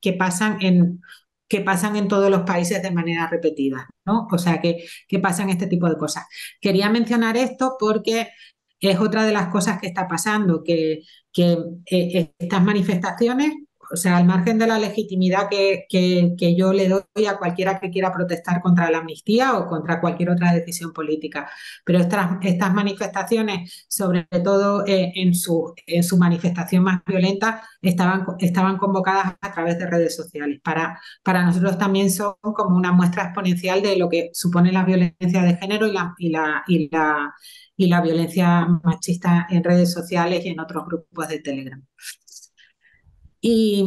Speaker 3: que pasan en todos los países de manera repetida, ¿no? O sea, que pasan este tipo de cosas. Quería mencionar esto porque es otra de las cosas que está pasando, que estas manifestaciones, o sea, al margen de la legitimidad que yo le doy a cualquiera que quiera protestar contra la amnistía o contra cualquier otra decisión política, pero estas manifestaciones, sobre todo en su manifestación más violenta, estaban convocadas a través de redes sociales. Para nosotros también son como una muestra exponencial de lo que supone la violencia de género y la violencia machista en redes sociales y en otros grupos de Telegram. Y,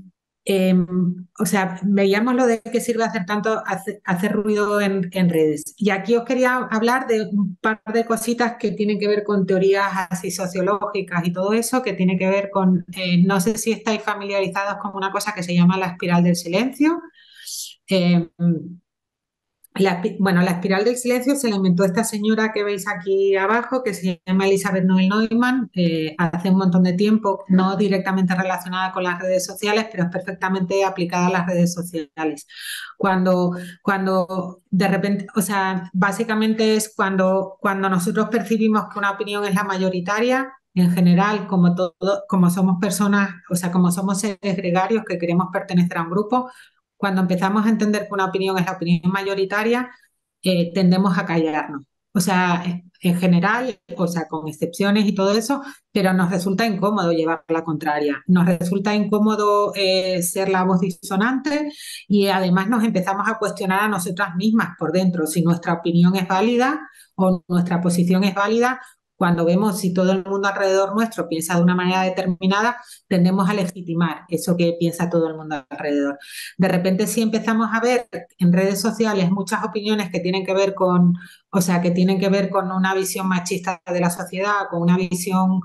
Speaker 3: o sea, veíamos lo de que sirve hacer hacer ruido en redes. Y aquí os quería hablar de un par de cositas que tienen que ver con teorías así sociológicas y todo eso, que tiene que ver con, no sé si estáis familiarizados con una cosa que se llama la espiral del silencio. Bueno, la espiral del silencio se la inventó esta señora que veis aquí abajo, que se llama Elizabeth Noel Neumann, hace un montón de tiempo, no directamente relacionada con las redes sociales, pero es perfectamente aplicada a las redes sociales. Cuando de repente, o sea, básicamente es cuando nosotros percibimos que una opinión es la mayoritaria. En general, como somos personas, o sea, como somos seres gregarios que queremos pertenecer a un grupo, cuando empezamos a entender que una opinión es la opinión mayoritaria, tendemos a callarnos. O sea, en general, o sea, con excepciones y todo eso, pero nos resulta incómodo llevar la contraria. Nos resulta incómodo ser la voz disonante y además nos empezamos a cuestionar a nosotras mismas por dentro si nuestra opinión es válida o nuestra posición es válida. Cuando vemos si todo el mundo alrededor nuestro piensa de una manera determinada, tendemos a legitimar eso que piensa todo el mundo alrededor. De repente sí empezamos a ver en redes sociales muchas opiniones que tienen que ver con, o sea, que tienen que ver con una visión machista de la sociedad, con una visión,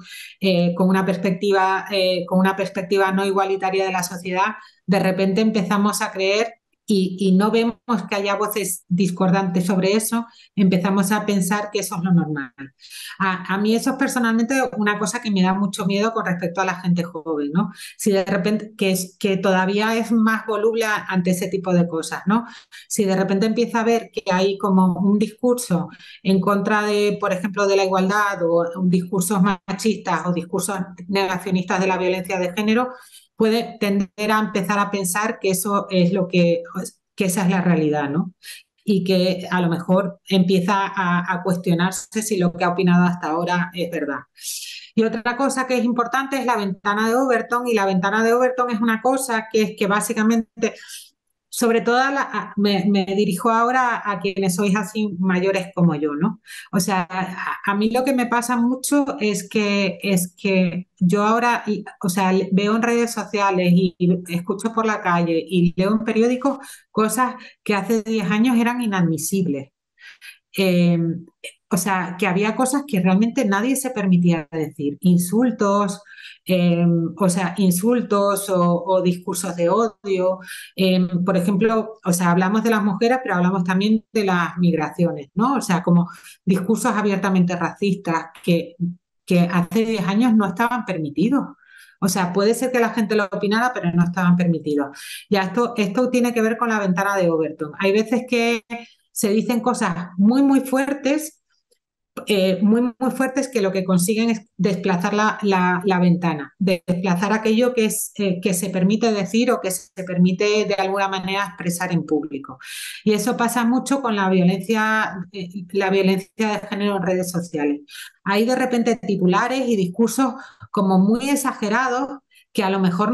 Speaker 3: con una perspectiva no igualitaria de la sociedad. De repente empezamos a creer y no vemos que haya voces discordantes sobre eso, empezamos a pensar que eso es lo normal. A mí eso es personalmente una cosa que me da mucho miedo con respecto a la gente joven, ¿no? Si de repente, que todavía es más voluble ante ese tipo de cosas, ¿no? Si de repente empieza a ver que hay como un discurso en contra de, por ejemplo, de la igualdad o discursos machistas o discursos negacionistas de la violencia de género, puede tender a empezar a pensar que eso es que esa es la realidad, ¿no? Y que a lo mejor empieza a cuestionarse si lo que ha opinado hasta ahora es verdad. Y otra cosa que es importante es la ventana de Overton, y la ventana de Overton es una cosa que es que básicamente, sobre todo me dirijo ahora a quienes sois así mayores como yo, ¿no? O sea, a mí lo que me pasa mucho es que yo ahora, o sea, veo en redes sociales y escucho por la calle y leo en periódicos cosas que hace 10 años eran inadmisibles. Eh, o sea, que había cosas que realmente nadie se permitía decir, insultos, o sea, insultos o discursos de odio. Por ejemplo, o sea, hablamos de las mujeres, pero hablamos también de las migraciones, ¿no? O sea, como discursos abiertamente racistas que hace 10 años no estaban permitidos. O sea, puede ser que la gente lo opinara, pero no estaban permitidos. Ya esto tiene que ver con la ventana de Overton. Hay veces que se dicen cosas muy fuertes, muy fuertes, que lo que consiguen es desplazar la ventana, desplazar aquello que se permite decir o que se permite de alguna manera expresar en público. Y eso pasa mucho con la violencia de género en redes sociales. Hay de repente titulares y discursos como muy exagerados que a lo mejor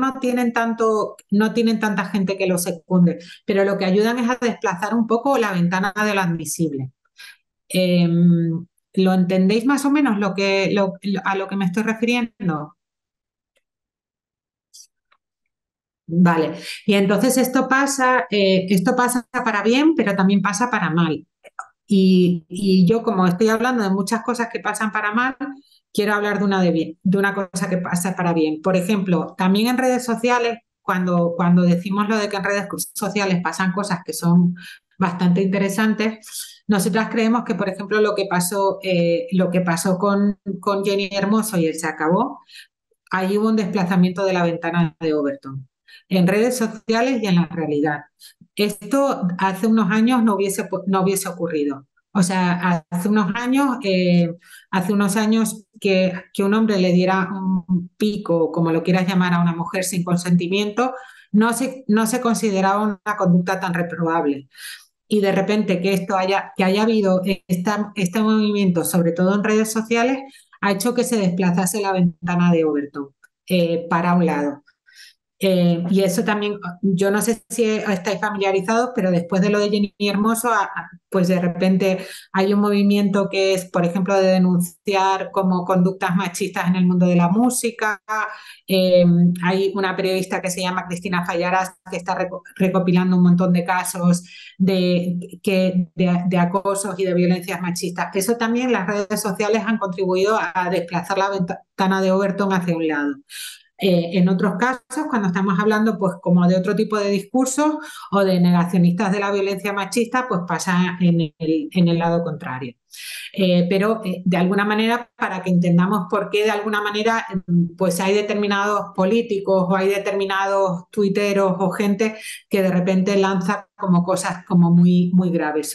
Speaker 3: no tienen tanta gente que lo secunde, pero lo que ayudan es a desplazar un poco la ventana de lo admisible. Eh, ¿Lo entendéis más o menos a lo que me estoy refiriendo? Vale, y entonces esto pasa para bien, pero también pasa para mal. Y yo, como estoy hablando de muchas cosas que pasan para mal, quiero hablar de una de bien, de una cosa que pasa para bien. Por ejemplo, también en redes sociales, cuando decimos lo de que en redes sociales pasan cosas que son bastante interesantes, nosotras creemos que, por ejemplo, lo que pasó con Jenny Hermoso y él se acabó, ahí hubo un desplazamiento de la ventana de Overton, en redes sociales y en la realidad. Esto hace unos años no hubiese ocurrido. O sea, hace unos años que un hombre le diera un pico, como lo quieras llamar, a una mujer sin consentimiento, no se consideraba una conducta tan reprobable. Y de repente que haya habido este movimiento, sobre todo en redes sociales, ha hecho que se desplazase la ventana de Overton para un lado. Y eso también, yo no sé si estáis familiarizados, pero después de lo de Jenny Hermoso, pues de repente hay un movimiento que es, por ejemplo, de denunciar como conductas machistas en el mundo de la música. Eh, Hay una periodista que se llama Cristina Fallaras que está recopilando un montón de casos de acosos y de violencias machistas. Eso también las redes sociales han contribuido a desplazar la ventana de Overton hacia un lado. En otros casos, cuando estamos hablando pues como de otro tipo de discursos o de negacionistas de la violencia machista, pues pasa en el lado contrario. Pero de alguna manera, para que entendamos por qué de alguna manera pues hay determinados políticos o hay determinados tuiteros o gente que de repente lanza como cosas como muy graves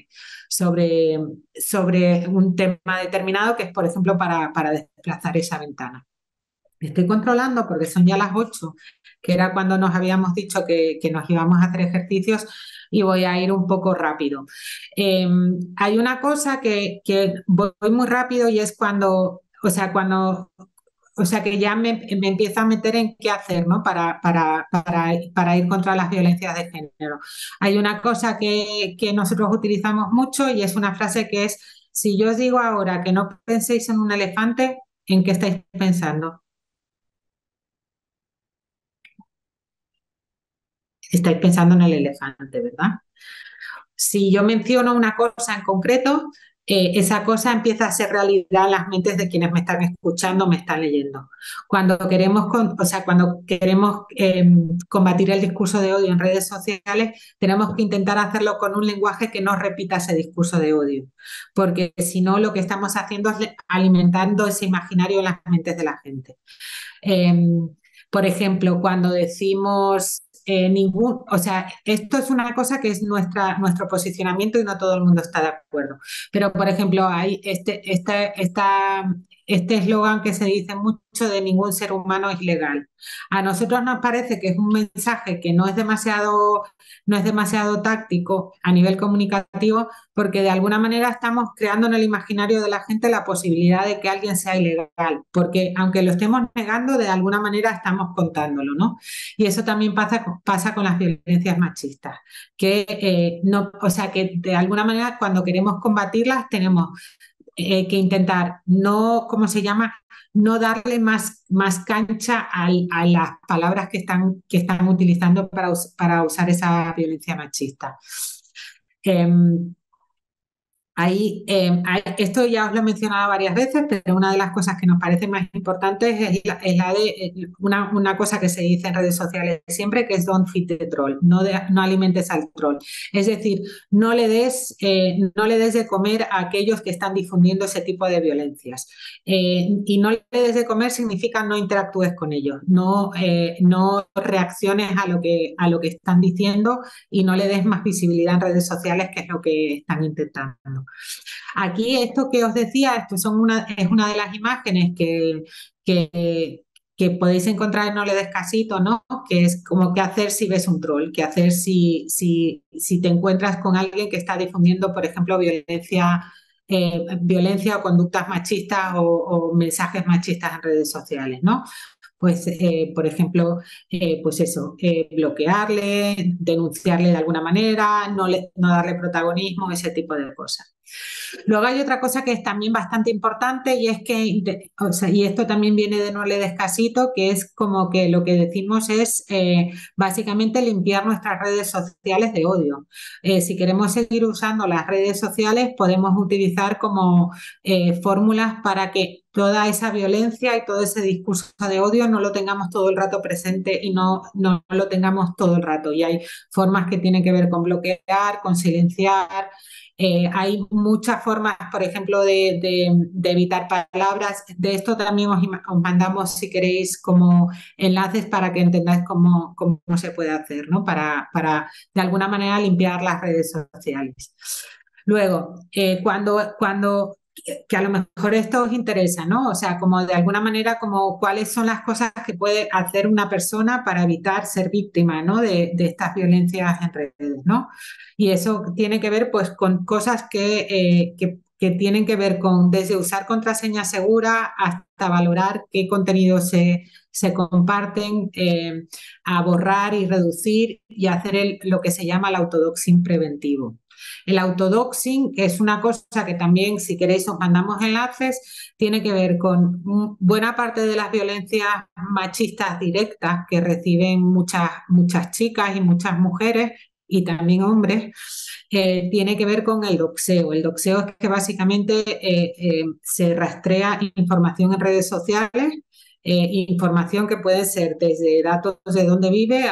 Speaker 3: sobre un tema determinado, que es, por ejemplo, para desplazar esa ventana. Estoy controlando porque son ya las 8, que era cuando nos habíamos dicho que nos íbamos a hacer ejercicios, y voy a ir un poco rápido. Hay una cosa que voy muy rápido y es o sea, que ya me empiezo a meter en qué hacer, ¿no? Para ir contra las violencias de género. Hay una cosa que nosotros utilizamos mucho y es una frase que es: si yo os digo ahora que no penséis en un elefante, ¿en qué estáis pensando? Estáis pensando en el elefante, ¿verdad? Si yo menciono una cosa en concreto, esa cosa empieza a ser realidad en las mentes de quienes me están escuchando, me están leyendo. Cuando queremos combatir el discurso de odio en redes sociales, tenemos que intentar hacerlo con un lenguaje que no repita ese discurso de odio, porque si no, lo que estamos haciendo es alimentando ese imaginario en las mentes de la gente. Eh, por ejemplo, cuando decimos o sea, esto es una cosa que es nuestro posicionamiento y no todo el mundo está de acuerdo. Pero, por ejemplo, hay este eslogan que se dice mucho de ningún ser humano es legal. A nosotros nos parece que es un mensaje que no es demasiado táctico a nivel comunicativo, porque de alguna manera estamos creando en el imaginario de la gente la posibilidad de que alguien sea ilegal, porque aunque lo estemos negando, de alguna manera estamos contándolo, ¿no? Y eso también pasa con las violencias machistas, que no, o sea, que de alguna manera cuando queremos combatirlas tenemos que intentar no, ¿cómo se llama? No darle más cancha a las palabras que están utilizando para usar esa violencia machista. Esto ya os lo he mencionado varias veces, pero una de las cosas que nos parece más importantes es la de una cosa que se dice en redes sociales siempre, que es don't feed the troll, no alimentes al troll. Es decir, no le des de comer a aquellos que están difundiendo ese tipo de violencias. Y no le des de comer significa no interactúes con ellos, no reacciones a lo que están diciendo y no le des más visibilidad en redes sociales, que es lo que están intentando. Aquí esto que os decía, es una de las imágenes que podéis encontrar en No le des casito, ¿no? Que es como qué hacer si ves un troll, qué hacer si te encuentras con alguien que está difundiendo, por ejemplo, violencia o conductas machistas o mensajes machistas en redes sociales, ¿no? Pues, por ejemplo, pues eso, bloquearle, denunciarle de alguna manera, no darle protagonismo, ese tipo de cosas. Luego hay otra cosa que es también bastante importante y es que, o sea, y esto también viene de No le des casito, que es como que lo que decimos es básicamente limpiar nuestras redes sociales de odio. Si queremos seguir usando las redes sociales, podemos utilizar como fórmulas para que toda esa violencia y todo ese discurso de odio no lo tengamos todo el rato presente y no lo tengamos todo el rato. Y hay formas que tienen que ver con bloquear, con silenciar. Hay muchas formas, por ejemplo, de evitar palabras. De esto también os mandamos, si queréis, como enlaces para que entendáis cómo se puede hacer, ¿no? Para de alguna manera limpiar las redes sociales. Luego, que a lo mejor esto os interesa, ¿no? O sea, como de alguna manera, como cuáles son las cosas que puede hacer una persona para evitar ser víctima, ¿no? De estas violencias en redes, ¿no? Y eso tiene que ver, pues, con cosas que tienen que ver con desde usar contraseñas seguras hasta valorar qué contenidos se comparten, a borrar y reducir y hacer lo que se llama el autodoxing preventivo. El autodoxing es una cosa que también, si queréis, os mandamos enlaces, tiene que ver con buena parte de las violencias machistas directas que reciben muchas chicas y muchas mujeres y también hombres. Tiene que ver con el doxeo. El doxeo es que básicamente se rastrea información en redes sociales información que puede ser desde datos de dónde vive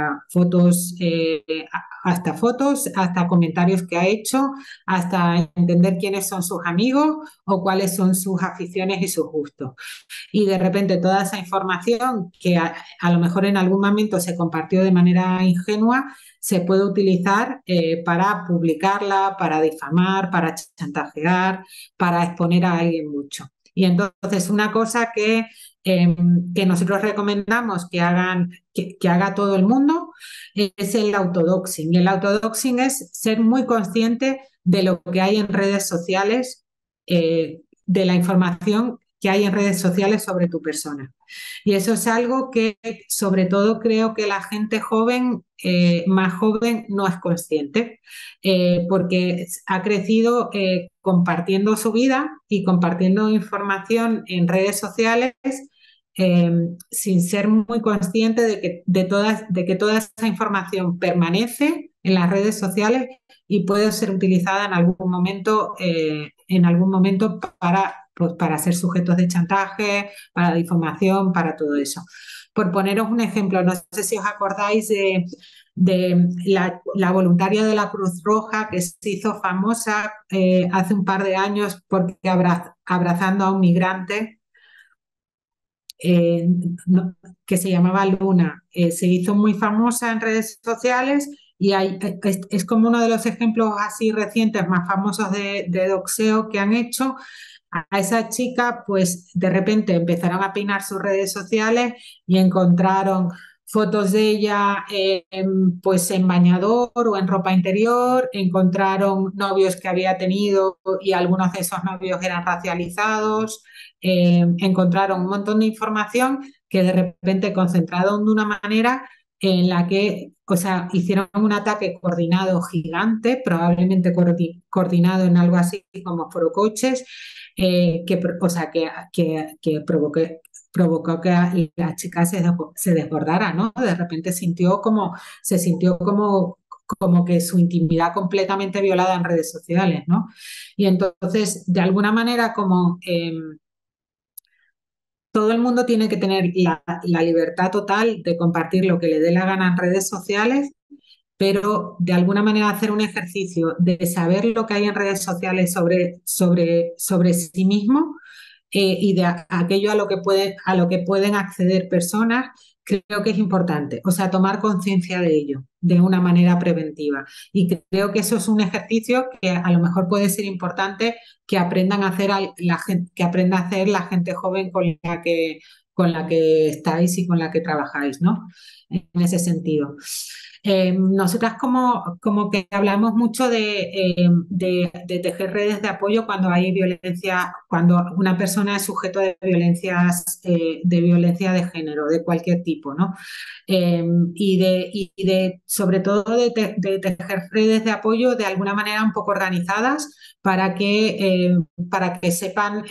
Speaker 3: hasta fotos, hasta comentarios que ha hecho, hasta entender quiénes son sus amigos o cuáles son sus aficiones y sus gustos. Y de repente toda esa información que a lo mejor en algún momento se compartió de manera ingenua, se puede utilizar para publicarla, para difamar, para chantajear, para exponer a alguien mucho. Y entonces una cosa que nosotros recomendamos que haga todo el mundo es el autodoxing. Y el autodoxing es ser muy consciente de lo que hay en redes sociales, de la información que hay en redes sociales sobre tu persona. Y eso es algo que sobre todo creo que la gente joven, más joven, no es consciente, porque ha crecido compartiendo su vida y compartiendo información en redes sociales, sin ser muy consciente de que toda esa información permanece en las redes sociales y puede ser utilizada en algún momento para ser sujetos de chantaje, para difamación, para todo eso. Por poneros un ejemplo, no sé si os acordáis de la voluntaria de la Cruz Roja que se hizo famosa hace un par de años porque abrazando a un migrante que se llamaba Luna, se hizo muy famosa en redes sociales y es como uno de los ejemplos así recientes más famosos de doxeo que han hecho. A esa chica, pues de repente empezaron a peinar sus redes sociales y encontraron fotos de ella pues en bañador o en ropa interior, encontraron novios que había tenido y algunos de esos novios eran racializados, encontraron un montón de información que de repente concentraron de una manera en la que, o sea, hicieron un ataque coordinado gigante, probablemente coordinado en algo así como forocoches, o sea, que provocó que la chica se desbordara, ¿no? De repente se sintió como que su intimidad completamente violada en redes sociales, ¿no? Y entonces, de alguna manera, como todo el mundo tiene que tener la libertad total de compartir lo que le dé la gana en redes sociales, pero de alguna manera hacer un ejercicio de saber lo que hay en redes sociales sobre sí mismo, y de aquello a lo que pueden acceder personas, creo que es importante. O sea, tomar conciencia de ello de una manera preventiva. Y creo que eso es un ejercicio que a lo mejor puede ser importante que aprendan a hacer que aprenda a hacer la gente joven con la que estáis y con la que trabajáis, ¿no? En ese sentido. Nosotras como que hablamos mucho de tejer redes de apoyo cuando hay violencia, cuando una persona es sujeto de violencia de género, de cualquier tipo, ¿no? Sobre todo de tejer redes de apoyo de alguna manera un poco organizadas para que sepan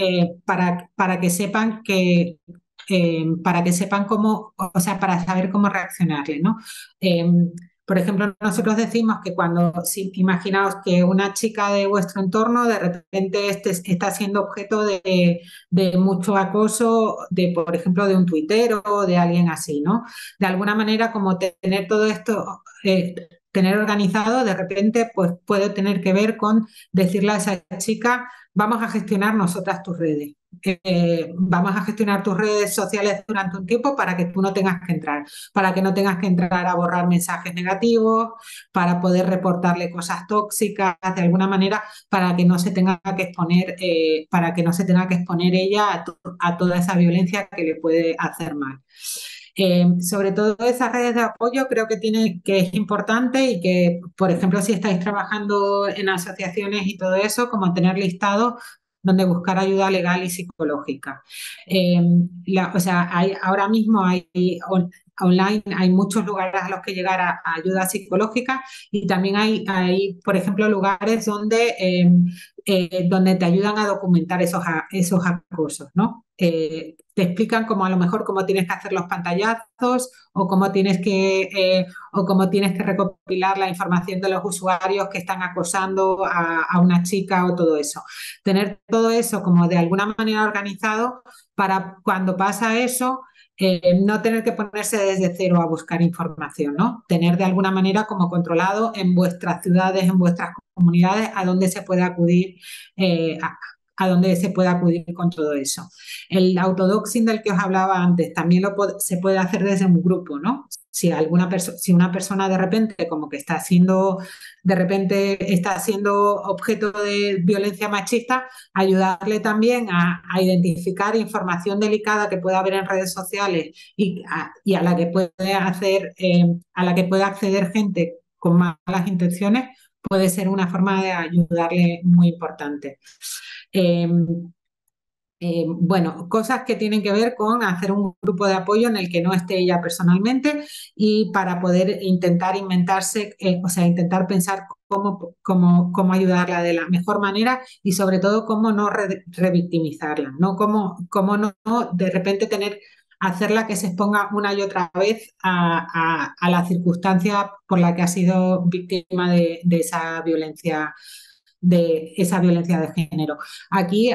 Speaker 3: para que sepan cómo, o sea, para saber cómo reaccionarle, ¿no? Por ejemplo, nosotros decimos que si imaginaos que una chica de vuestro entorno de repente está siendo objeto de mucho acoso, por ejemplo, de un tuitero o de alguien así, ¿no? De alguna manera, como tener todo esto, tener organizado, de repente, pues puede tener que ver con decirle a esa chica, vamos a gestionar nosotras tus redes. Vamos a gestionar tus redes sociales durante un tiempo para que tú no tengas que entrar, para que no tengas que entrar a borrar mensajes negativos, para poder reportarle cosas tóxicas de alguna manera, para que no se tenga que exponer ella a toda esa violencia que le puede hacer mal. Sobre todo esas redes de apoyo creo que es importante y que, por ejemplo, si estáis trabajando en asociaciones y todo eso, como tener listados donde buscar ayuda legal y psicológica. O sea, ahora mismo online hay muchos lugares a los que llegar a ayuda psicológica y también hay, por ejemplo, lugares donde te ayudan a documentar esos acosos, ¿no? Te explican a lo mejor cómo tienes que hacer los pantallazos o cómo tienes que recopilar la información de los usuarios que están acosando a una chica o todo eso. Tener todo eso como de alguna manera organizado para cuando pasa eso, no tener que ponerse desde cero a buscar información, ¿no? Tener de alguna manera como controlado en vuestras ciudades, en vuestras comunidades, a dónde se puede acudir, a dónde se puede acudir con todo eso. El autodoxing del que os hablaba antes también se puede hacer desde un grupo, ¿no? Si una persona de repente como que está siendo objeto de violencia machista, ayudarle también a identificar información delicada que pueda haber en redes sociales y a la que a la que puede acceder gente con malas intenciones, puede ser una forma de ayudarle muy importante. Eh, bueno, cosas que tienen que ver con hacer un grupo de apoyo en el que no esté ella personalmente y para poder intentar intentar pensar cómo ayudarla de la mejor manera y sobre todo cómo no revictimizarla, ¿no? Cómo no de repente hacerla que se exponga una y otra vez a la circunstancia por la que ha sido víctima de esa violencia de género. Aquí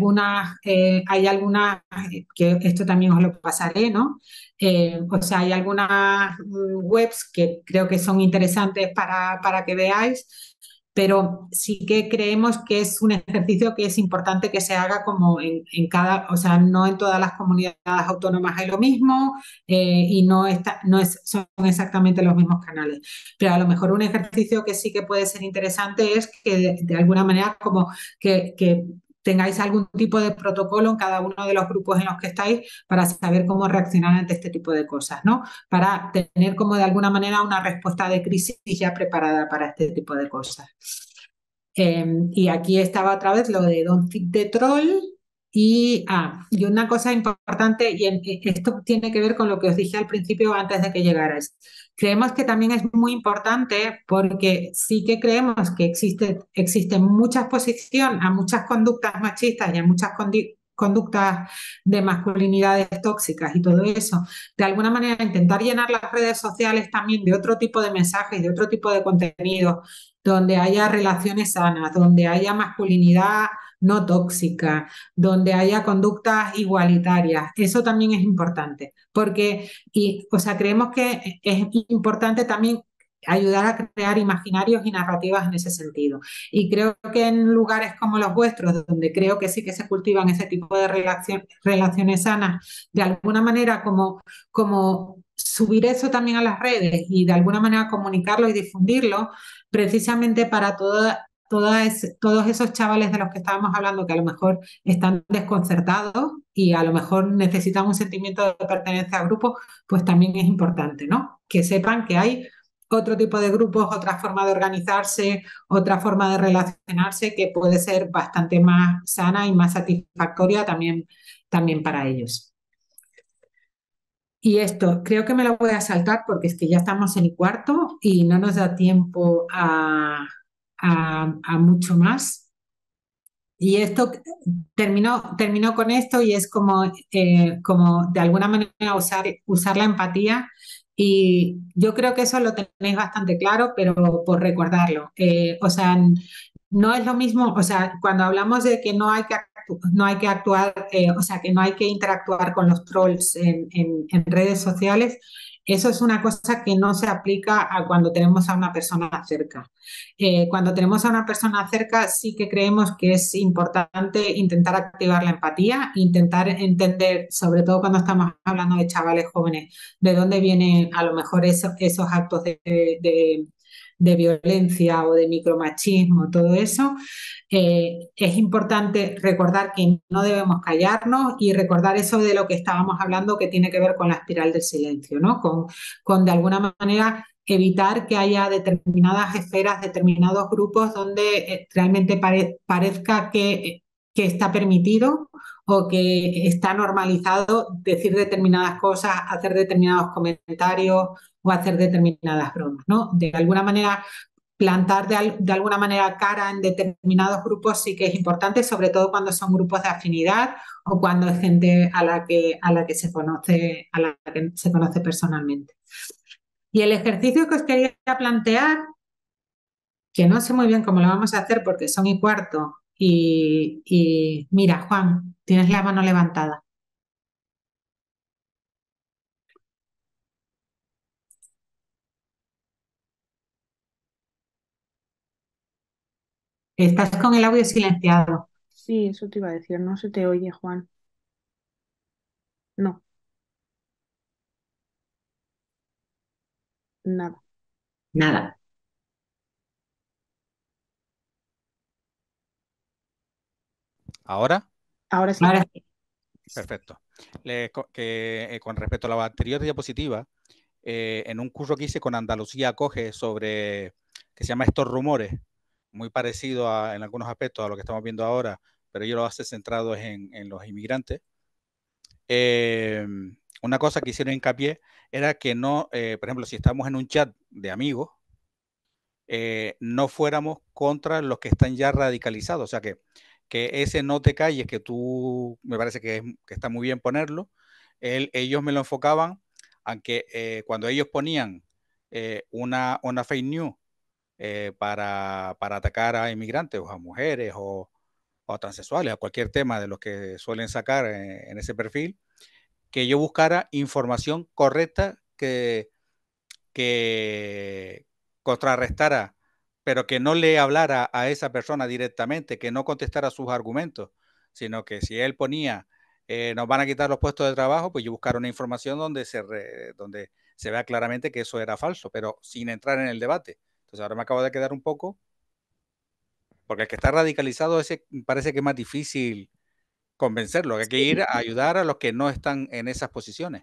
Speaker 3: hay algunas que esto también os lo pasaré, ¿no? O sea, hay algunas webs que creo que son interesantes para que veáis, pero sí que creemos que es un ejercicio que es importante que se haga como o sea, no en todas las comunidades autónomas hay lo mismo y son exactamente los mismos canales. Pero a lo mejor un ejercicio que sí que puede ser interesante es que de alguna manera como que tengáis algún tipo de protocolo en cada uno de los grupos en los que estáis para saber cómo reaccionar ante este tipo de cosas, ¿no? Para tener como de alguna manera una respuesta de crisis ya preparada para este tipo de cosas. Y aquí estaba otra vez lo de Don't Feed the Troll. Y una cosa importante, esto tiene que ver con lo que os dije al principio antes de que llegarais. Creemos que también es muy importante porque sí que creemos que existe mucha exposición a muchas conductas machistas y a muchas conductas de masculinidades tóxicas y todo eso. De alguna manera intentar llenar las redes sociales también de otro tipo de mensajes, de otro tipo de contenido, donde haya relaciones sanas, donde haya masculinidad no tóxica, donde haya conductas igualitarias. Eso también es importante, o sea, creemos que es importante también ayudar a crear imaginarios y narrativas en ese sentido. Y creo que en lugares como los vuestros, donde creo que sí que se cultivan ese tipo de relaciones sanas, de alguna manera como subir eso también a las redes y de alguna manera comunicarlo y difundirlo, precisamente para todos esos chavales de los que estábamos hablando que a lo mejor están desconcertados y a lo mejor necesitan un sentimiento de pertenencia al grupo, pues también es importante, ¿no? Que sepan que hay otro tipo de grupos, otra forma de organizarse, otra forma de relacionarse que puede ser bastante más sana y más satisfactoria también para ellos. Y esto creo que me lo voy a saltar porque es que ya estamos en el cuarto y no nos da tiempo a mucho más. Y esto terminó con esto y es como de alguna manera usar la empatía. Y yo creo que eso lo tenéis bastante claro, pero por recordarlo. O sea, no es lo mismo, o sea, cuando hablamos de que no hay que actuar, o sea, que no hay que interactuar con los trolls en redes sociales, eso es una cosa que no se aplica a cuando tenemos a una persona cerca. Cuando tenemos a una persona cerca, sí que creemos que es importante intentar activar la empatía, intentar entender, sobre todo cuando estamos hablando de chavales jóvenes, de dónde vienen a lo mejor esos actos de violencia o de micromachismo, todo eso. Es importante recordar que no debemos callarnos y recordar eso de lo que estábamos hablando que tiene que ver con la espiral del silencio, ¿no? Con de alguna manera evitar que haya determinadas esferas, determinados grupos donde realmente parezca que está permitido o que está normalizado decir determinadas cosas, hacer determinados comentarios o hacer determinadas bromas, ¿no? De alguna manera plantar de alguna manera cara en determinados grupos sí que es importante, sobre todo cuando son grupos de afinidad o cuando es gente a la que se conoce personalmente. Y el ejercicio que os quería plantear, que no sé muy bien cómo lo vamos a hacer porque son y cuarto, y mira, Juan, tienes la mano levantada. Estás con el audio silenciado.
Speaker 1: Sí, eso te iba a decir, no se te oye, Juan. No, nada.
Speaker 3: Nada.
Speaker 4: ¿Ahora?
Speaker 1: Ahora sí.
Speaker 3: Ahora sí.
Speaker 4: Perfecto. Con respecto a la anterior diapositiva, en un curso que hice con Andalucía Acoge sobre, que se llama Estos Rumores, muy parecido en algunos aspectos a lo que estamos viendo ahora, pero yo lo hace centrado en los inmigrantes. Una cosa que hicieron hincapié era que no, por ejemplo, si estamos en un chat de amigos, no fuéramos contra los que están ya radicalizados. O sea, que ese no te calles, que tú, me parece que está muy bien ponerlo, ellos me lo enfocaban, aunque cuando ellos ponían una fake news para atacar a inmigrantes o a mujeres o a transexuales, a cualquier tema de los que suelen sacar en ese perfil, que yo buscara información correcta que contrarrestara, pero que no le hablara a esa persona directamente, que no contestara sus argumentos, sino que si él ponía, nos van a quitar los puestos de trabajo, pues yo buscar una información donde se vea claramente que eso era falso, pero sin entrar en el debate. Entonces ahora me acabo de quedar un poco, porque el que está radicalizado, ese parece que es más difícil convencerlo, que hay que ir a ayudar a los que no están en esas posiciones.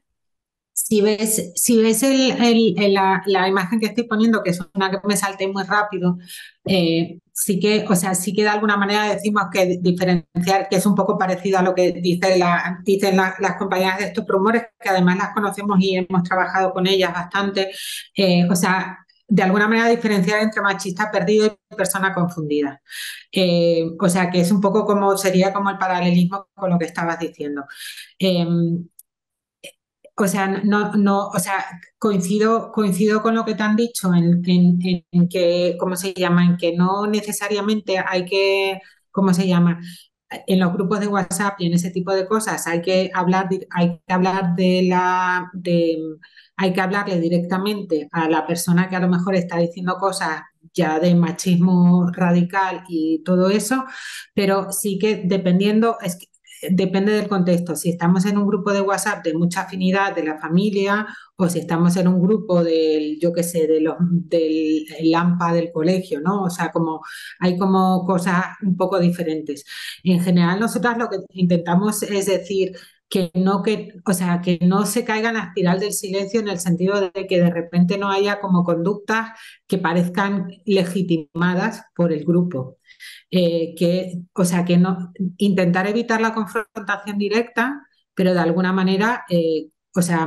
Speaker 3: Si ves la imagen que estoy poniendo, que es una que me salté muy rápido, sí que, o sea, sí que de alguna manera decimos que diferenciar, que es un poco parecido a lo que dicen las compañeras de estos rumores, que además las conocemos y hemos trabajado con ellas bastante. O sea, de alguna manera diferenciar entre machista perdido y persona confundida. O sea, que es un poco como, sería como el paralelismo con lo que estabas diciendo. Eh, o sea, o sea, coincido con lo que te han dicho en que, ¿cómo se llama? En que no necesariamente hay que, ¿cómo se llama? En los grupos de WhatsApp y en ese tipo de cosas hay que hablar hay que hablarle directamente a la persona que a lo mejor está diciendo cosas ya de machismo radical y todo eso, pero sí que dependiendo, depende del contexto. Si estamos en un grupo de WhatsApp de mucha afinidad de la familia o si estamos en un grupo del, yo qué sé, del AMPA del colegio, ¿no? O sea, como hay como cosas un poco diferentes. En general, nosotras lo que intentamos es decir o sea, que no se caiga en la espiral del silencio en el sentido de que de repente no haya como conductas que parezcan legitimadas por el grupo. O sea, que no, intentar evitar la confrontación directa, pero de alguna manera, o sea,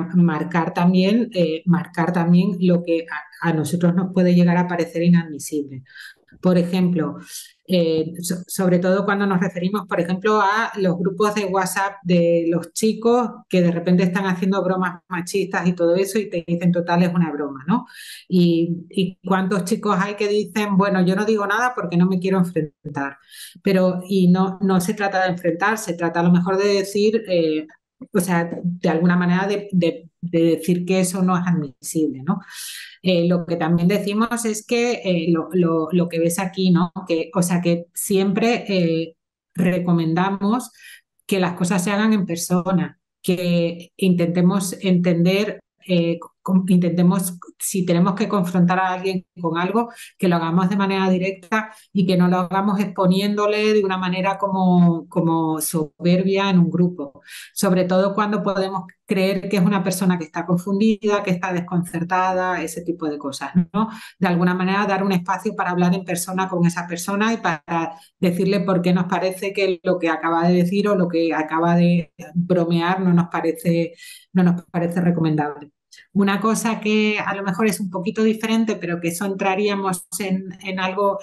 Speaker 3: marcar también lo que a nosotros nos puede llegar a parecer inadmisible. Por ejemplo, sobre todo cuando nos referimos, por ejemplo, a los grupos de WhatsApp de los chicos que de repente están haciendo bromas machistas y todo eso y te dicen total es una broma, ¿no? Y cuántos chicos hay que dicen, bueno, yo no digo nada porque no me quiero enfrentar, pero y no se trata de enfrentar, se trata a lo mejor de decir, o sea, de alguna manera de decir que eso no es admisible, ¿no? Lo que también decimos es que lo que ves aquí, ¿no? Que, o sea, que siempre recomendamos que las cosas se hagan en persona, que intentemos entender, intentemos, si tenemos que confrontar a alguien con algo, que lo hagamos de manera directa y que no lo hagamos exponiéndole de una manera como soberbia en un grupo, sobre todo cuando podemos creer que es una persona que está confundida, que está desconcertada, ese tipo de cosas, ¿no? De alguna manera dar un espacio para hablar en persona con esa persona y para decirle por qué nos parece que lo que acaba de decir o lo que acaba de bromear no nos parece recomendable. Una cosa que a lo mejor es un poquito diferente, pero que eso entraríamos en algo,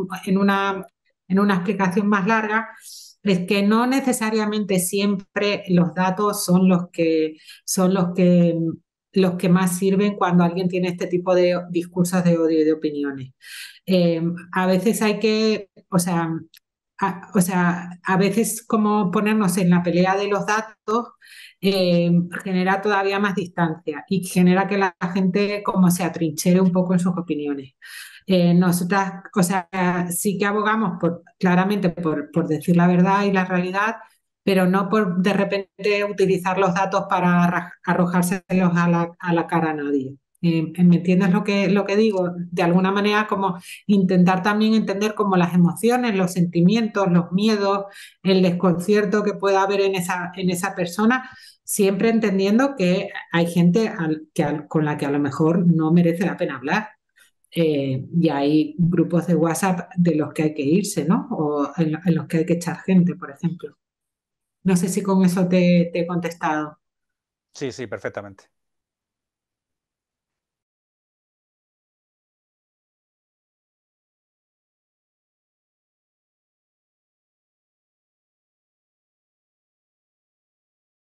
Speaker 3: en una explicación más larga, es que no necesariamente siempre los datos son los que más sirven cuando alguien tiene este tipo de discursos de odio y de opiniones. A veces hay que, o sea, o sea, a veces como ponernos en la pelea de los datos genera todavía más distancia y genera que la gente como se atриnchere un poco en sus opiniones. Nosotras, o sea, sí que abogamos claramente por decir la verdad y la realidad, pero no por de repente utilizar los datos para arrojárselos a la cara a nadie. ¿Me entiendes lo que digo? De alguna manera como intentar también entender como las emociones, los sentimientos, los miedos, el desconcierto que pueda haber en esa persona, siempre entendiendo que hay gente con la que a lo mejor no merece la pena hablar. Y hay grupos de WhatsApp de los que hay que irse, ¿no? O en los que hay que echar gente, por ejemplo. No sé si con eso te he contestado.
Speaker 4: Sí, sí, perfectamente.